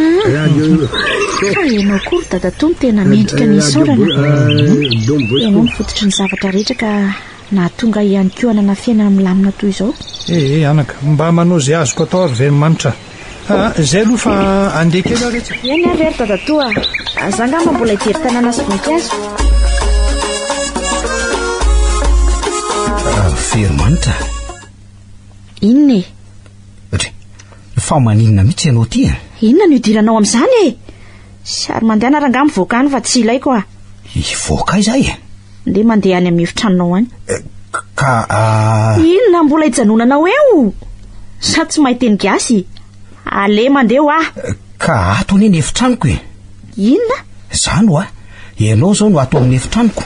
fa ianao kory dadatony tena mendrika ny isorana. Ianao mifototry ny zavatra rehetra ka nahatonga ihany koa anana fiainana milamina toy izao. Eh anaka mba manao izay azoko atao ary Venomanitra. Ah, izay aloha fa andeha kely aho rehetra. Iany ary ary dadatoa za ngamba mbola hijery tanàna sy voninkazo. Venomanitra inona e? Ry fa maninona mihitsy ianao ty a? Inona no idiranao amin'izany e? Sary mandeha na rangamy voakany fa tsy ilaiko a. Ivoaka izay e? Ndeha mandeha any amin'ny efitranonao any. Ka inona mbola hijanonanao eo? Sa tsy mahay teny gasy? Ale mandeha ho ah. Ka ato anie ny efitranoko e? Inona? Zano a ianao zao no ato amin'ny efitranoko.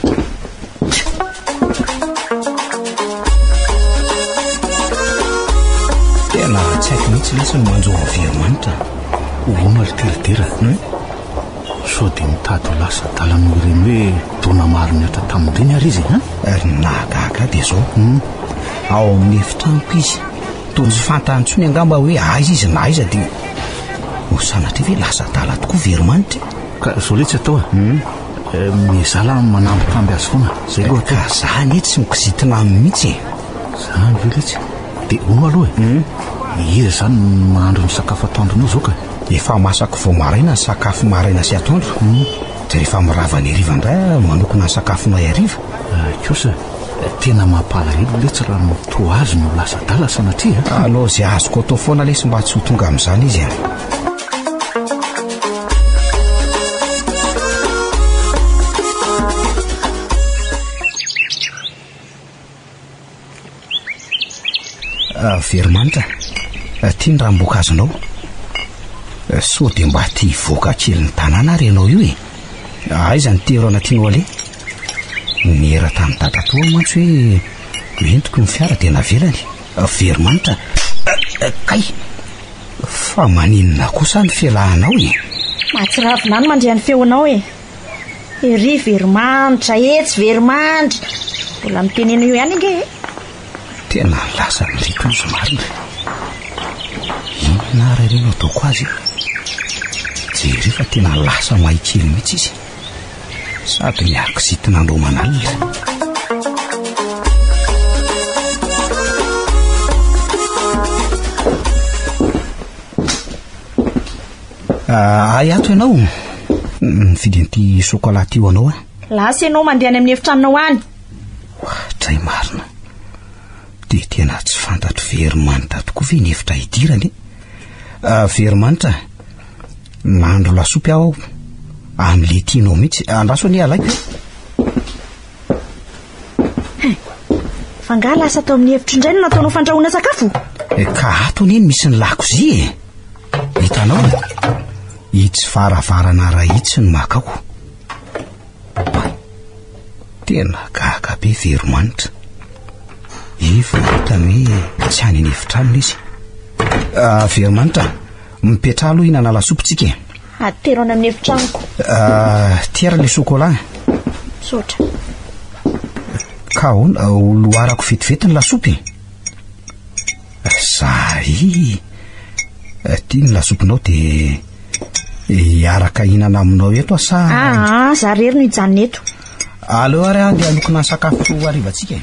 Tena tsy haiko mihitsy lesy no manjoa Venomanitra. Hoana literidera sao dia mitady ho lasa dalana ireny hoe dona maro miatra tamin'ireny ary izy ary nahagaga dia zao ao amin'ny efitranoko izy toa tsy fantany tsony angamba hoe aiza izy na aiza dia ho sanatry hoe lasa dala tokoa Venomanitra. Ka zao le tsy atao a mizala manambokamby azy foana zay loha ka zany e tsy mikizitina aminy mihitsy. Zany ve letsy dia ono aloha e iza zany mahandro ny sakafo atoandronao zao ka? Efa masaka vao maraina ny sakafo maraina sy atoandro dia rehefa mirava ny hariva indray manokana ny sakafonay hariva. Kosa tena mampalahelo letsy raha no toa azy no lasa dala sanatria. Alao izay azoko atao foana lesy mba tsy ho tonga amin'izany izy a. Venomanitra tia ny raha-mboka azonao sao dia mba tia voaka kely ny tanàna ary ianao io e. Aiza ny tero anatianao ale nera tamin'ny dadatoa mantsy hoe entiko ny fiara dia navelany. Venomanitra kay fa maninona kosa ny fialahanao e? Mahatsiravina any mandrea ny feonao e. Ery Venomanitra etsy Venomanitra mbola mitenena io ihany inge. Tena lasa militony somarina. Inona ary ireny ataoko azy jery fa tena lasa mahay kely mihitsy izy sady miakizitina andro manalina. Ay ato ianao mifidy an'ity sokola ty anao a. Lasa ianao mandeha any amin'ny efitranonao any. Tray marina dia tena tsy fantatro Venomanitra tokoa ve ny efitra hidirany. Venomanitra mahandro lasopy aho amin'le tianao mihitsy. Andraso any alaiko fa nga lasa atao amin'ny efitra indray no nataonao fandrahoana sakafo. Ka ato anie misy ny lakozia e. Hitanao itsy varavarana rahitsy ny makao. Tena gaga be Venomanitra. Efa hitany hoe tsy any ny efitranony izy. Venomanitra mipetra aloha hinana lasopy tsika. Atero any amin'ny efitranoko. Tiara le sokola. Sotra. Ka hono loarako vetivety ny lasopy. Zay ty ny lasopinao dia iaraka hinana aminao eto sa? Ah, za rery no hijanona eto. Aleo ary andeha hanokona ny sakafo harivantsika.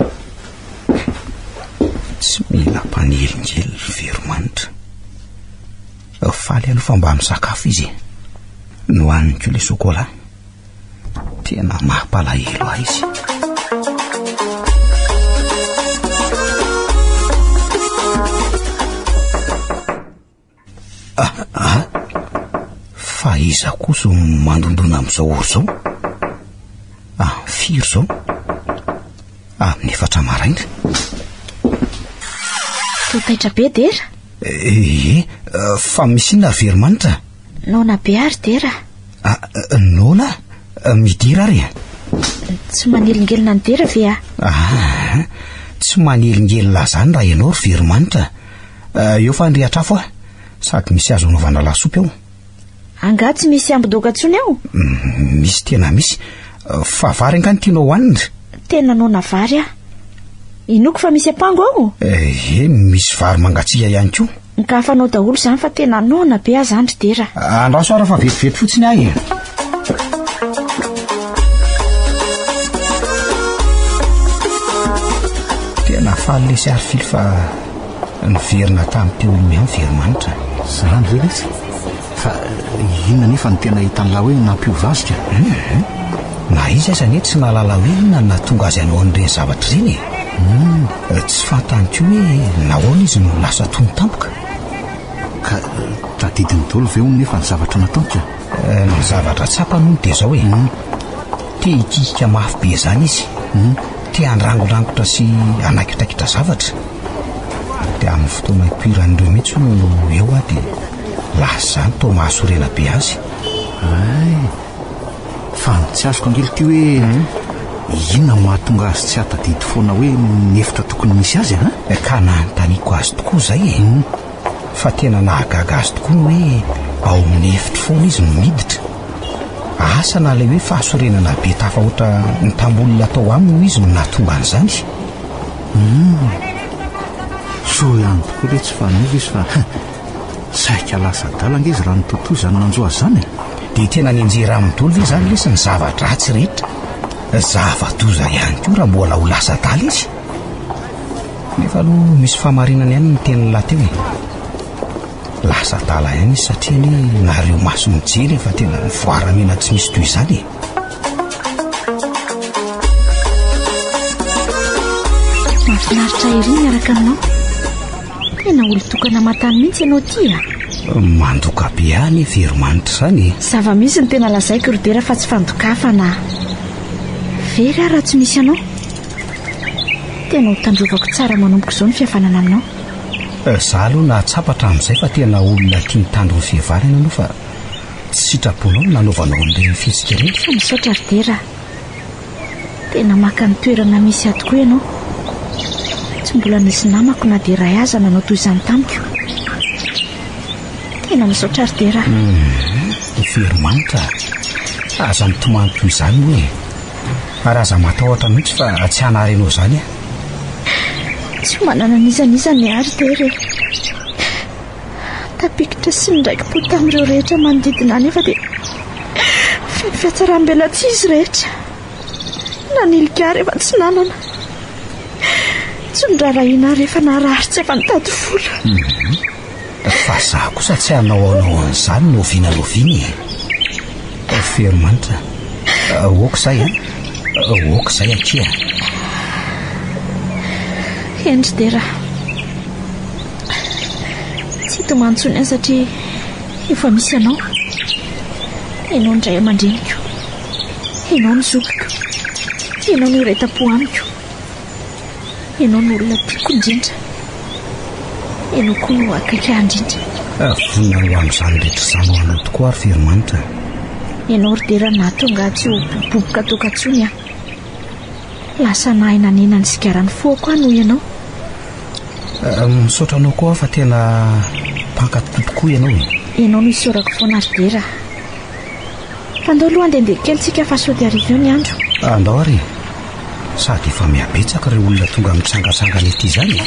Tsy mila mpanelingely Venomanitra. Faly aloha fa mba misakafo izy no haniko le sokola. Tena mampalahelo ahy izy. Fa iza kosa mandondona amin'izao ory zao? Ah, firy zao? Ah, nefatra maraina. Totaitra be dera? Eh, fa misy na veromanitra? Nona be ary dera. Ah, nona? Midira ary? Tsy manelingelina ny dera ve a? Ah, tsy manelingelina zany raha ianao ry veromanitra. Eo fa andrehatra afo a, sady misy azo anaovana lasopy ao. Anga tsy misy ambodoka tsony ao? Misy tena misy. Fa vary angany tianao hohanina? Tena nona vary a. Inoko fa misy ampango ao? Eh, misy vary mangatsiaka ihany koa. Ka fanao daholo zany fa tena nona be azy andry dera. Andraso ara fa vetivety fotsiny ahy. Tena faly lesy ary fily fa niverina tamin'ny teo iny amin'ny veromanitra. Zany ve lesy? Fa inona nefa ny tena hitan'la hoe nampiovazika? Na izy aza ne tsy nalala hoe inona na tonga azy anao an'ireny zavatra ireny e. Tsy fantany koa hoe nahoana izy no lasa tony tampoka. Ka tadidiny daholo ve hono nefa ny zavatra nataoka? Ny zavatra tsapany dia zao hoe te hikikika mafy be zany izy. Te andrangorangotra sy anakitakitra zavatra. Dia amin'ny fotoana ipoiran'ireo mihitsy no eo a dia lasa zany toa mahasorena be azy. Ay, fa ny tsy azoko angely ty hoe inona mahatonga azy tsy hatadidy foana hoe nefitra tokony misy azy a? Ka nanontaniako azy tokoa zay e. Fa tena nahagaga azy tokoa no hoe ao amin'ny efitra foana izy no miditra. Asa na ilay hoe fahasorenana be tafa ohatra ny tambolona atao aminy izy no nahatonga an'izany. So ihany tokoa le tsy fanova izy fa saika lasa dalanga izy raha ny totoy zany nanjo azy zany. Dia tena nianjera amin'ny dolo ve zany lesy ny zavatra ratsy rehetra? Zava-doza ihany koa raha mbola ho lasa dala izy. Nefa aloha misy fahamarinana ihany ny teny lahateo e. Lasa dala ihany izy satria ny nareo maso mijery efa tena voaramena tsy misy toy izany e. Mahafinaritra ery miaraka aminao. Tena olo tokana matany mihitsy ianao ty a. Mandoka be any veromanitra zany. Zava-misy ny tena lazaiko ry dera fa tsy fandokafana. Very raha tsy misy anao. Tena ho tandrovako tsara manomboka izao ny fihavanana aminao. Za aloha nahatsapatra amin'izay fa tena olona tia mitandro ny fihavanana ianao fa tsy sitraponao nanaovanao an'ireny fihetsika ireny. Fa misaotra ry dera. Tena maka ny toerana misy ato koa ianao. Tsy mbola nisy namako na dia ray aza nanao toy izany tamiko. Tena misaotra ry dera. Veromanitra, aza mitomany toy izany hoe ary aza matahotra mihitsy fa tsy hanarenao izany a. Tsy manana nizaniza ny ary dera. Tapikitra sy ndraikim-po tamin'ireo rehetra manodidina nefa dia feno fiatsaram-bela tsy izy rehetra. Nanilika rehefa tsy nanana. Tsy nirarahiana rehefa narary tsy efa nitady vola. Fa za kosa tsy hanao anao an'izany no oviana loviana e. Veromanitra, oka izay a? Oka izay atria. Endry dera. Tsy hita mantsony azy satria efa misy anao. Ianao ny ray aman-dreniko. Ianao ny zokiko. Ianao ny retam-po amiko. Ianao ny olona tiako indrindra. Ianao koa no akaiky indrindra. Vonina ho amin'izany rehetra izany ho anao tokoa ary veromanitra. Ianao ry dera nahatonga tsy ho boboka tokantsony a. Lasa nahina nena ny sigarany foako ano ianao. Misaotra anao koa fa tena mpankatoto tokoa ianao e. Ianao no isorako foana ry dera. Fa andao aloha andehandeha kely tsika fa sao dia arivo eo ny andro. Andao ary. Sady efa mihabetsaka ireo olona tonga mitsangatsangana ety izany.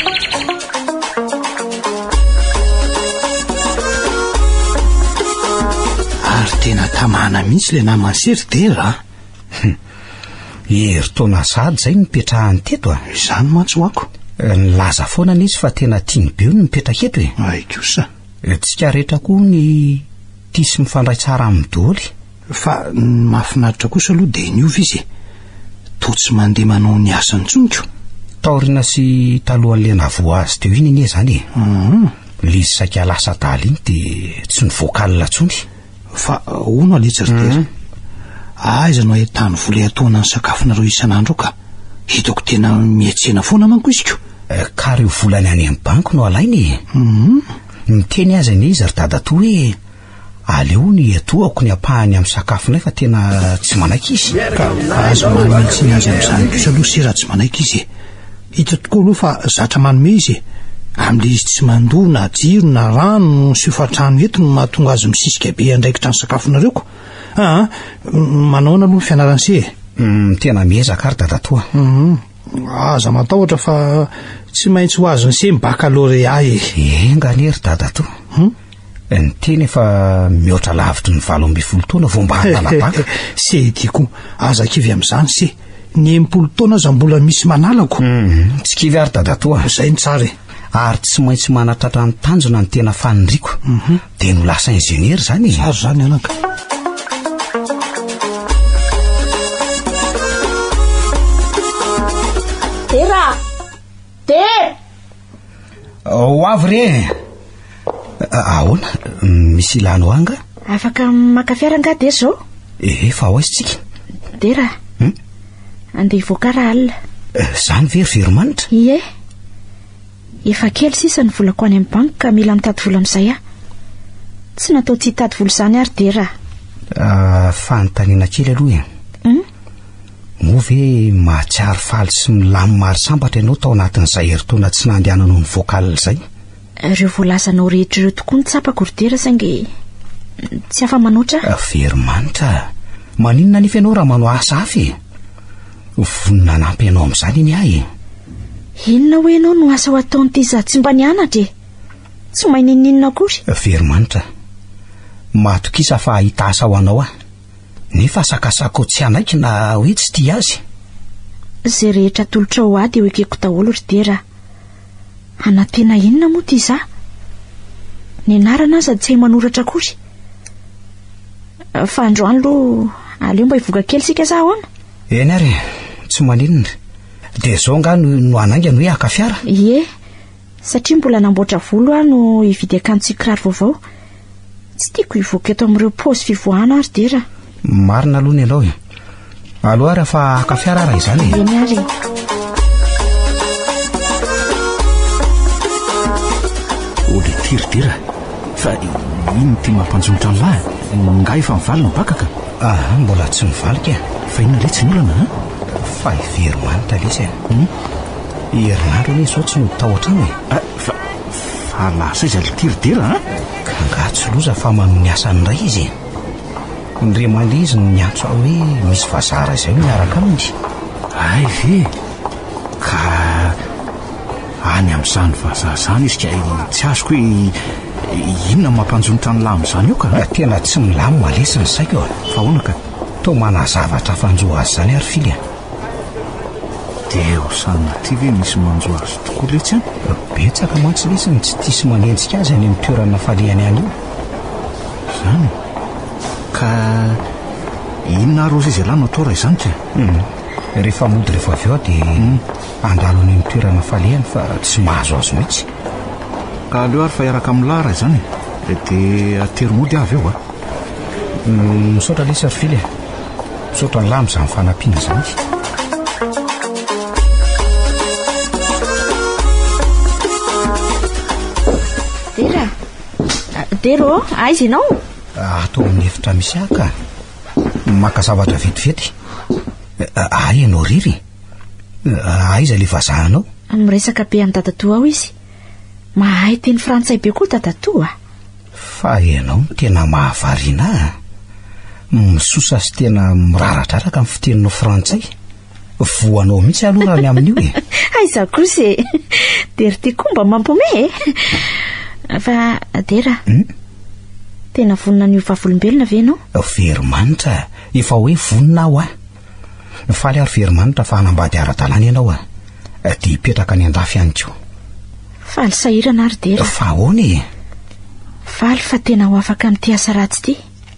Ary tena tamana mihitsy le namany sery dera. Herintaona sady izay nipetrahany teto a. Izany mantsy hoako. Nilaza foana izy fa tena tiany be no mipetraka eto e. Ay kosa. Tsika rehetra koa ny tia sy mifandray tsara amin'ny daholo. Fa mahafinaritra kosa aloha dia niova izy. Toa tsy mandeha manao ny asany tsoniko. Taorina sy talohan'ilay navoa azy teo iny anie zany e. Lizy saika lasa dala iny dia tsy nivoakalina tsony. fa ono alejaritera aiza no ahitany vola ataona ny sakafonareo isan'andro ka hitako tena miatsena foana manko iziko ka reo volany any amin'ny banky no alainy miteny azy ny izy ry dadato hoe aleo ny atoako ny apahany amin'ny sakafonay fa tena tsy manaiky izy ka azo manitsy ny azy amin'izany kosa aloha se raha tsy manaiky izy hita tokoa aloha fa zatra manome izy amin'le izy tsy mandoa na jiro na rano sy fatrano eto no mahatonga azy misisika be andraikitra ny sakafonareoko a manaona aloha ny fianaran'se tena miezaka ary dadatoa aza matahotra fa tsy maintsy ho azo ny se mbakalorea e enganery dadato ny teny efa mihoatra lavitry ny valo amby folo taona vao mba hanalabaka se tiako aza kivy amin'izany se ny empolo taona aza mbola misy manalako tsy kivy ary dadatoa zay ny tsara ary tsy maintsy manatratra ny tanjona ny tena fanindriko dia no lasa ingénieur zany tsara zany anaka Tera Ter ho avy re ahoana misy ilano anga afaka maka fiara nga Ter zao efa ho aizitsika Tera andeha hivoakara alina zany veriveromanitra ie efa kely sisa ny volako any amin'ny banky ka mila mitady vola amin'izay aho tsy natao tsy hitady vola izany ary Tera fanontaniana kely aloha e moa ve mahatsiary faly sy milamy maro sambatra ianao tao anatin'izay heritaona tsy nandehananao ny voakalina izay ireo voalazanao rehetra ireo tokoa ny tsapako ry Tera saingy tsy afa manoatra verimanitra maninona nefa ianao raha manao asa hafa e vonina nampy ianao amin'izany iny ahy inona hoe ianao no asa ho ataon'ity za tsy mba nianatra e tsy mahay nininona akory verimanitra matokisa fa hahita asa ho anao aho nefa sakasako tsy anaiky na hoe tsy tia azy zay rehetra tolotra ho ady eo ekeko daholo ry Tera anatena inona moa ty za ny anarana sady tsy hay manoratra akory fa androany aloha aleo mba hivoaka kely sika za ahoana eny ary tsy maninona dia zao nga no anaingany hoe aka fiara ie satria mbola namboatra volo aho no hividy akanjo kiraro vaovao tsy tiako hivoaka eto amin'ireo paosy fivoahana ary Tera marina aloha ny ianao e aloha raha fa aka fiara raha izany e eny ary ole tiridira fa iny ty mampanjomotra ny lahy nga efa mivaly ny bakaka ah mbola tsy mivalika fa inona le tsy nolana fa iveromanitra lesy e herinandro anie zao tsy no tahotrano e fa fa lasa izy ale tiridira a ka nga tsy loza fa manao ny asany indray izy ndre mande izy no niantso aho hoe misy vazara izay miaraka aminy ay ve ka any amin'izany vazaha zany izy ka tsy azoko hoe inona mampanjomotra ny lamo zany io ka tena tsy milamo malesiny saika eo fa hoana ka to manazavatra fanjoa azy zany ary fily a dia ho sanina ty ve misy manjoa azy tokoa letsy any betsaka mantsy lesiny tsy tisy manenjika azy any amin'ny toerana falehany any io zany ka inona arozy izy alano atao raha izany ka rehefa mody rehefa avy eo dia andalo any amin'ny toerana falehany fa tsy mahazo azo mihitsy ka aleo ary fa iaraka amin'ny lahy raha izany dia ateromody avy eo a misaotra lesy ary fily misaotra ny lahy m'izany fanampiana zany Tera Tero aiza ianao atao amin'ny efitra misy aka maka zavatra vetivety ay ianao riry aiza le vazahanao miresaka be amin'ny dadatoa aho izy mahay teny frantsay be koa dadatoa fa ianao tena mahavariana misosa sy tena miraradraraka amin'ny fiteninao frantsay voanao mihitsy aloha raha ny amin'io e aiza kosa e dery ty komba mampome e fa Tera tena vonina ny vavolombelona ve ianao verimanitra efa hoe vonina aho a faly ary verimanitra fa hanambady ara-dalàna ianao a dia hipetraka ny andafy ihany koa faly sahirana ary Tera fa ahoana e faly fa tena ho afaka amin'ity asa ratsy ity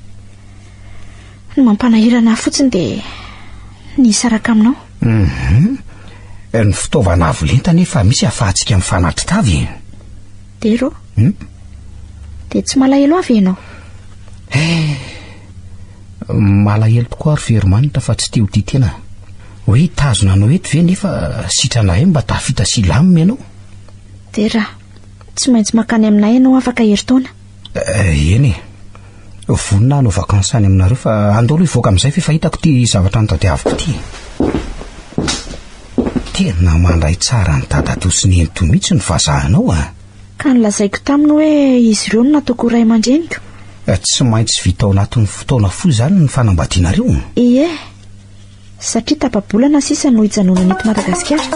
ny mampanahirana ahy fotsiny dia ny isaraka aminao ny fitaovana avolenta nefa misy ahafahantsika amin'ny fanatritavy Tero dia tsy malahelo avy ianao malahelo tokoa ary veromanitra fa tsy teo tia tena hoe tazona anao eto ve nefa sitrana e mba tafita silamina ianao. Tera, tsy maintsy makany aminay ianao afaka herintaona. Eny e, vonina anao vakansy any aminareo fa andao aloha ivoaka amin'izay fa fahitako ty zavatra notadiaviko ty. Tena mandray tsara ny dadato sy ny ento mihitsy ny vazahanao a. Ka nilazaiko taminy hoe izy ireo no nataoko ray aman-dreniko. Tsy maintsy vita ao anatin'ny fotoana fohy zany ny fanambadianareo. Ie, satria tapabolana sisa no hijanonana eto Madagasikara.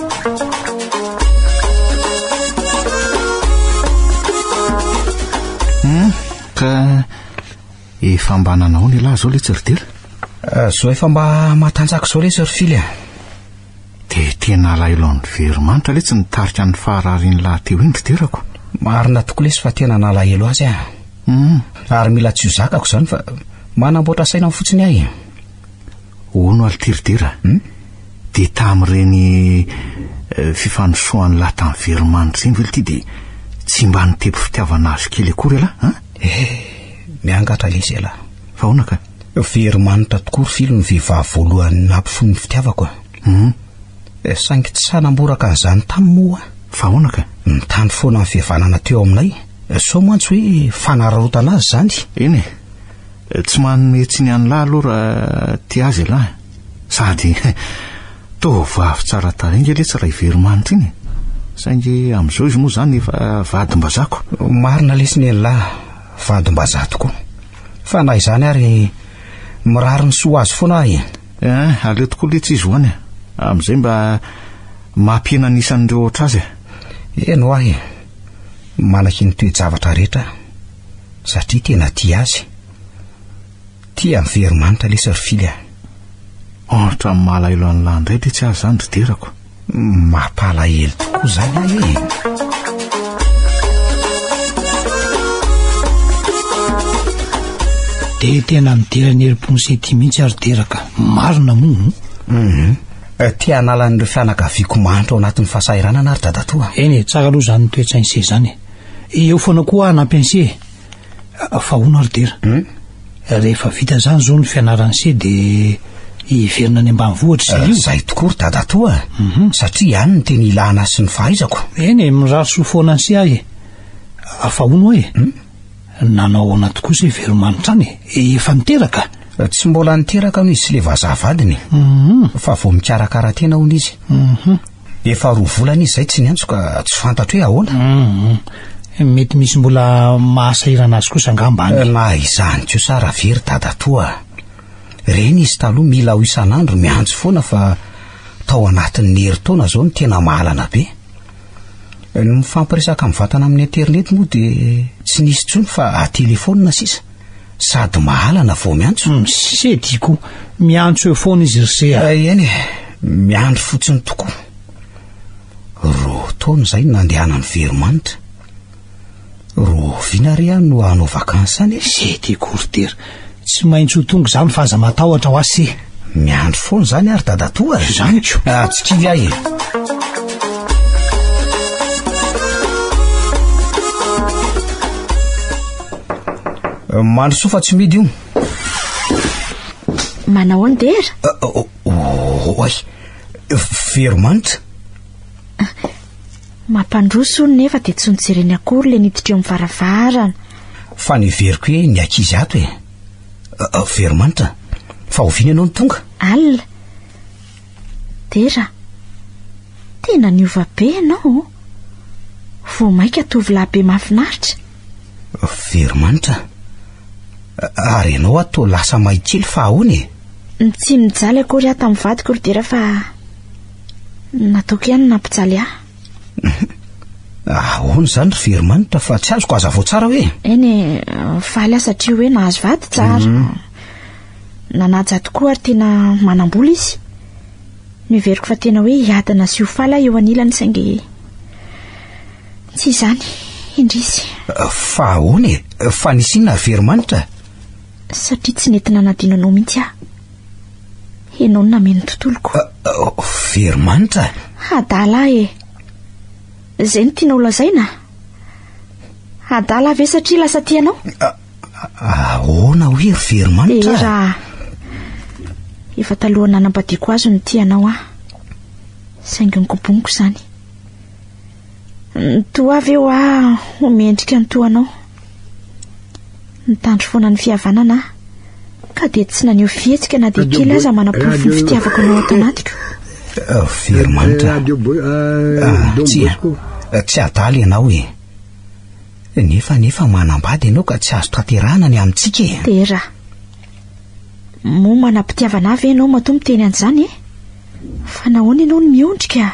Hmm, ka efa mba nanao ny lahy zao le tsiridira. Zao efa mba matanjaka zao le Sirfily a. De tena lailon'ny veromanitra le tsy nitarika ny faharariany lahy teo iny diterako. Marina tokoa lesy fa tena nalahelo azy a. Mm. Ary mila tsy ho zakako zany fa manamboatra saina fotsiny ahy. Ono alitiridira. Hmm? De tamin'ireny uh, fifanosoan'ny lahy tamin'ny veromanitra iny velo ty de tsy mba nitepo fitiavana azy kely akory ala, ha? Eh, miangatra lesy ala. Fa hoana ka? Veromanitra tokoa filo ny vehivavy voalohany nampifony ny fitiavako. Mhm. Eh, saingy tsy sanamboraka an'izany tamin'ny moa. Fa hoana ka? Ny tany foana ny fihavanana teo aminay. So mantsy hoe fanararotana azy zany. Eny e, tsy manome tsy ny any lahy aloha raha ty azy lahy. Sady tovavy tsara tarehy le tsy raha veromanitra iny. Saingy amin'izao izy moa zany efa vadim-bazako. Marina lesy ny lahy, vadim-bazaha tokoa. Fa na izany ary mirary ny soa azy foana ahy. Eh, aleo tokoa le tsy izy hoany. Amin'izay mba mampiena nisan'ireo oatra azy. Eno ahy, malaky ny toe-javatra rehetra satria tena tia azy. Tia amin'ny veromanitra le Sirfily. Ohatra malahelo any lahy indray le tsy azy zany diterako. Mampalahelo tokoa zany ahy e. De tena midera ny herim-ponse ty mihitsy ary teraka. Marina moa. Mhm. Tia analan'ireo fianakaviako mantra ao anatin'ny fahasahiranana ary dadatoa. Eny, tsara aloha zany toetsainy se zany. Eo foana koa nampianse. Fa hono ary tera. Hmm? Rehefa vita zany zao ny fianarany se de iverina ny ambanivohitra uh, zay tokoa dadatoa. Mhm. Satria ihany ny teny ilana sy ny fahaizako. Eny, mirary sofoana ny se ahy. Fa hono ahy. Hmm? Nanao anaty kosa veromanitra any. Efa niteraka. Tsy mbola niteraka hono izy sy le vazavadiny. Mhm. Fa vao mikarakara tena hono izy. Mhm. Efa roa volana izy zay tsy niantso ka tsy fantatro hoe ahoana. Mhm. Mety misy mbola mahasahirana azy kosa angamba any. Na izany kosa raha very dadatoa. Reny izy taloha mila ho isan'andro miantso foana fa tao anatin'ny herintaona zao ny tena mahalana be. Ny mifampiresaka amin'ny vatana amin'ny internet moa de tsy nisy tsony fa atelefona sisa. Sady mahalana vao miantso. Mm, se tiako miantso eo foana izy risea. Eny, miandro fotsiny tokoa. Roa taona zay nandehana ny veromanitra. Roa vinarea no hanao vakansy any. Se tiako ry tsy maintsy ho tonga zany fa aza matahotra ho azy se. Miandro foana zany ary dadatoa. Zany ko. Ah, tsy kivy ahy. Mandro soa fa tsy midy io. Manao any dera? Oay, veromanitra. Mampandroso nefa de tsy nijereny akory le niditra eo amin'ny varavarana. Fa niveriko hoe ny ankizy ato e. Veromanitra, fa oviana ianao ny tonga. Alina. Dera, tena niova be ianao. Vao maika tovolahy be mahafinaritra. Veromanitra, ary ianao atao lasa maikely fa ahoana e. Tsy mijaly akory aho tamin'ny vadiko ry dera fa nataoko ihany nampijaly ahy. Ahoana zany ry veromanitra fa tsy azoko aza vao tsara hoe. Eny, faly aho satria hoe nahazo vady tsara. Mm. Nanaja tokoa ary tena manambola izy. Miveriko fa tena hoe hiadana sy ho faly aho eo anilany saingy tsy izany, indrisy. Fa ahoana e, fa nisy inona veromanitra? Satria tsy nety nanadinanao mihitsy aho. Ianao no nameno tontoloko. Veromanitra? Adala e. Zay no tianao lazaina. Adala ve satria lasa tianao? ahoana hoe ry Veromanitra? E raha efa taloha nanambadiako azy ny tianao ah, saingy nykoboniko izany. Toa avy eo ah omendrika ny toanao. Nitandro foana ny fihavanana ka dia tsy naneho fihetsika na dia kely aza manam-pofo ny fitiavako anao ato anatiko. Veromanitra, tsy adaly ianao e. Nefa nefa manambady ianao ka tsy azo tanterahana ny amintsika e. Tera, mo manam-pitiavana avy ianao matoa miteny an'izany e? Fa nahoana ianao no miondrika?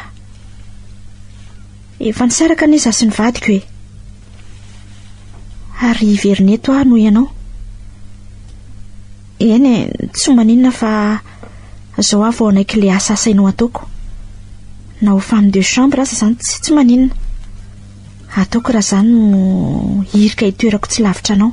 Efa nisaraka ny zasy ny vadiko e. Ary Verneto ah no ianao. Eny e, tsy maninona fa zao avy ao anaiky le asa asainao ataoko. Na ho femme de chambre asa zany tsy tsy maninona. Ataoko raha zany no hirika itoerako tsy lavitra anao.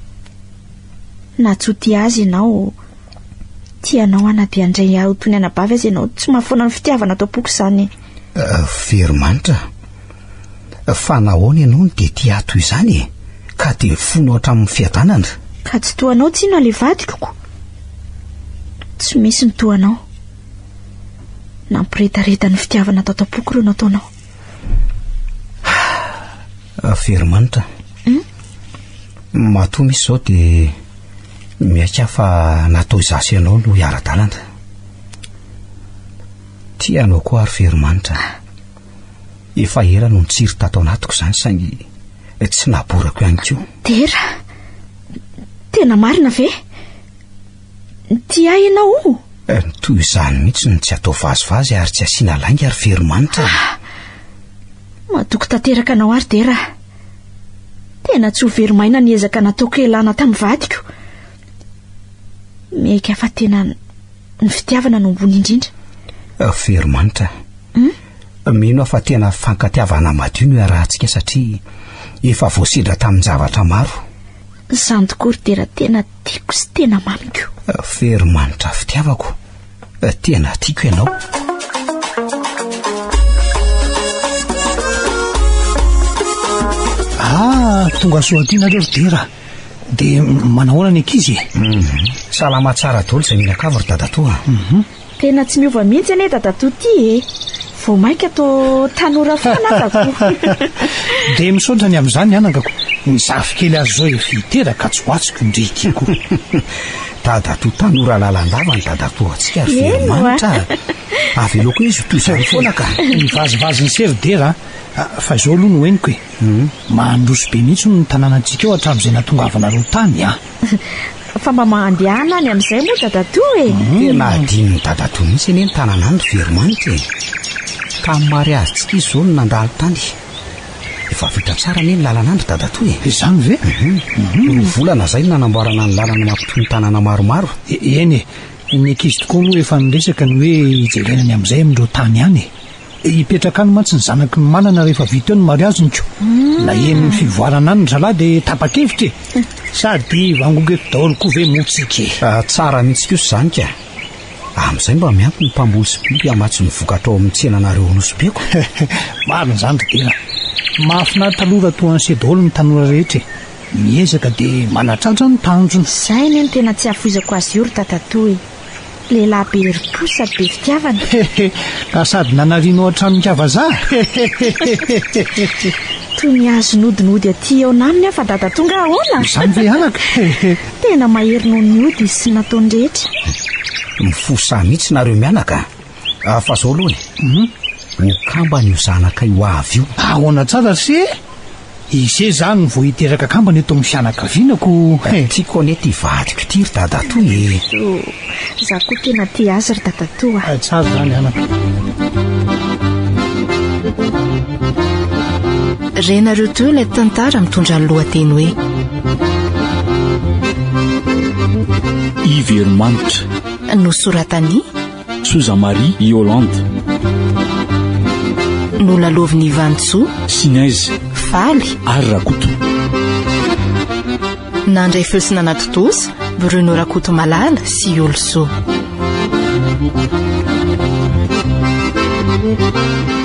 Na tsy ho tia azy ianao, tianao ana dia andray aho toy ny anabavy azy ianao, tsy mahafoana ny fitiavana atao poko izany. Veromanitra, fa nahoana ianao no dia tia ato izany e, ka dia fonao hatramin'ny fiadanana? Ka tsy toanao tsino le vadikoko. Tsy misy ny toanao. Nampiretareta ny fitiavana atao poko ireo nataonao. Veromanitra, hmm? Matoa misy izao dia miaika fa natao zasy ianao no hiara-dalana. Tianao koa ary Veromanitra. Efa ela no nitsiry tato anatiko izany saingy tsy naborako ihany koa. Tera, tena marina ve? Tia ianao? Toy izany mihitsy no tsy atao vazivazy ary tsy asiana lainga ary Veromanitra. Madoko tanteraka anao ary Tera. Tena tsy ho veromaina ny ezaka nataoko elana tamin'ny vadiko. Meka fa tena ny fitiavana no ambony indrindra. Veromanitra, hmm? Mino fa tena fankatiavana madio no arahantsika satria efa voasidra tamin'ny zavatra maro. Izany tokoa Tera, tena tiako sy tena mamiko. Veromanitra fitiavako, tena tiako ianao. Ah, tonga soatianareo Tera. Dia manahoana ny ankizy? Mhm. Salama tsara daholo izay mianakavy ry dadatoa. Mhm. Tena tsy miova mihitsy anie dadatoa ty e. Vao maika to tanora fanatako. Dia misaotra ny amin'izany anangako. Ny zavy kely azy zao efa hiteraka tsy ho atsiko indray tiako. Dadatoa tanora lalandava ny dadatoa antsika ry Veromanitra. Avy aloha koa izy toy izany foana ka. Ny vazivazy ny seridera fa izao aloha no henoko e. Mandroso be mihitsy ny tanànantsika eo hatramin'izay nahatongavanareo tany a. Fa mba mandehana ny amin'izay moa dadatoa e. Tena adin'ny dadatoa mihitsy anie ny tanàna ny Veromanitra e. Tamin'ny mariazintsika izy zao no nandalo tany. Efa vita tsara anie ny lalan'andro dadatoa e. Izany ve? Ny volana izay nanamboarana ny lalana mampitoy ny tanàna maromaro. Eny e, ny ankizy tokoa moa efa niresaka ny hoe hijerena ny amin'izay amin'ireo tany ihany e. Hipetraka any mantsy ny zanaky ny manana rehefa vita eo ny mariaziny ko. Na eny ny fivoarana any ny zalahy dia tapa-kevitra e. Sady vangongo eto daholo koa ve motsika. Tsara mihitsy kosa izany ka. Amin'izay mba miampy ny mpamboly sy biby hamatsy ny vokatra ao amin'ny tsenanareo Anosibeko. Marina izany Tera. Mahafinaritra aloha toa an'se daholo ny tanora rehetra e. Miezaka dia manatratra ny tanjony. Izay ny tena tsy hafoizako azy io ry dadatoa e. Lehilahy be herim-po sady be fitiavana. Ka sady nanariano hatramin-kava za. Toy ny azo nodinody aty eo naminy aho fa dadatoa nga ahoana. Izany ve anaka? Tena mahery noho ny ody izy sy nataony rehetra. Mifosa mihitsy nareo mianaka. Fa zao aloha e. Mokamba ny zanaka io avy io. Ahoana tsara se? Ise zany vao hiteraka kambany eto amin'ny fianakavianako. Tiako anie ty vadiko ty ry dadatoa e. Za koa tena tia azy ry dadatoa. Tsara zany anaka. Renareo teo ilay tantara mitondra ny lohateny hoe I Veromanitra nosoratany Suza Marie Yolande nolaloviny Vantsoa Sinaizy Faly ary Rakoto. Nandray feo sy nanatotosy Bruno Rakoto Malala sy Olso.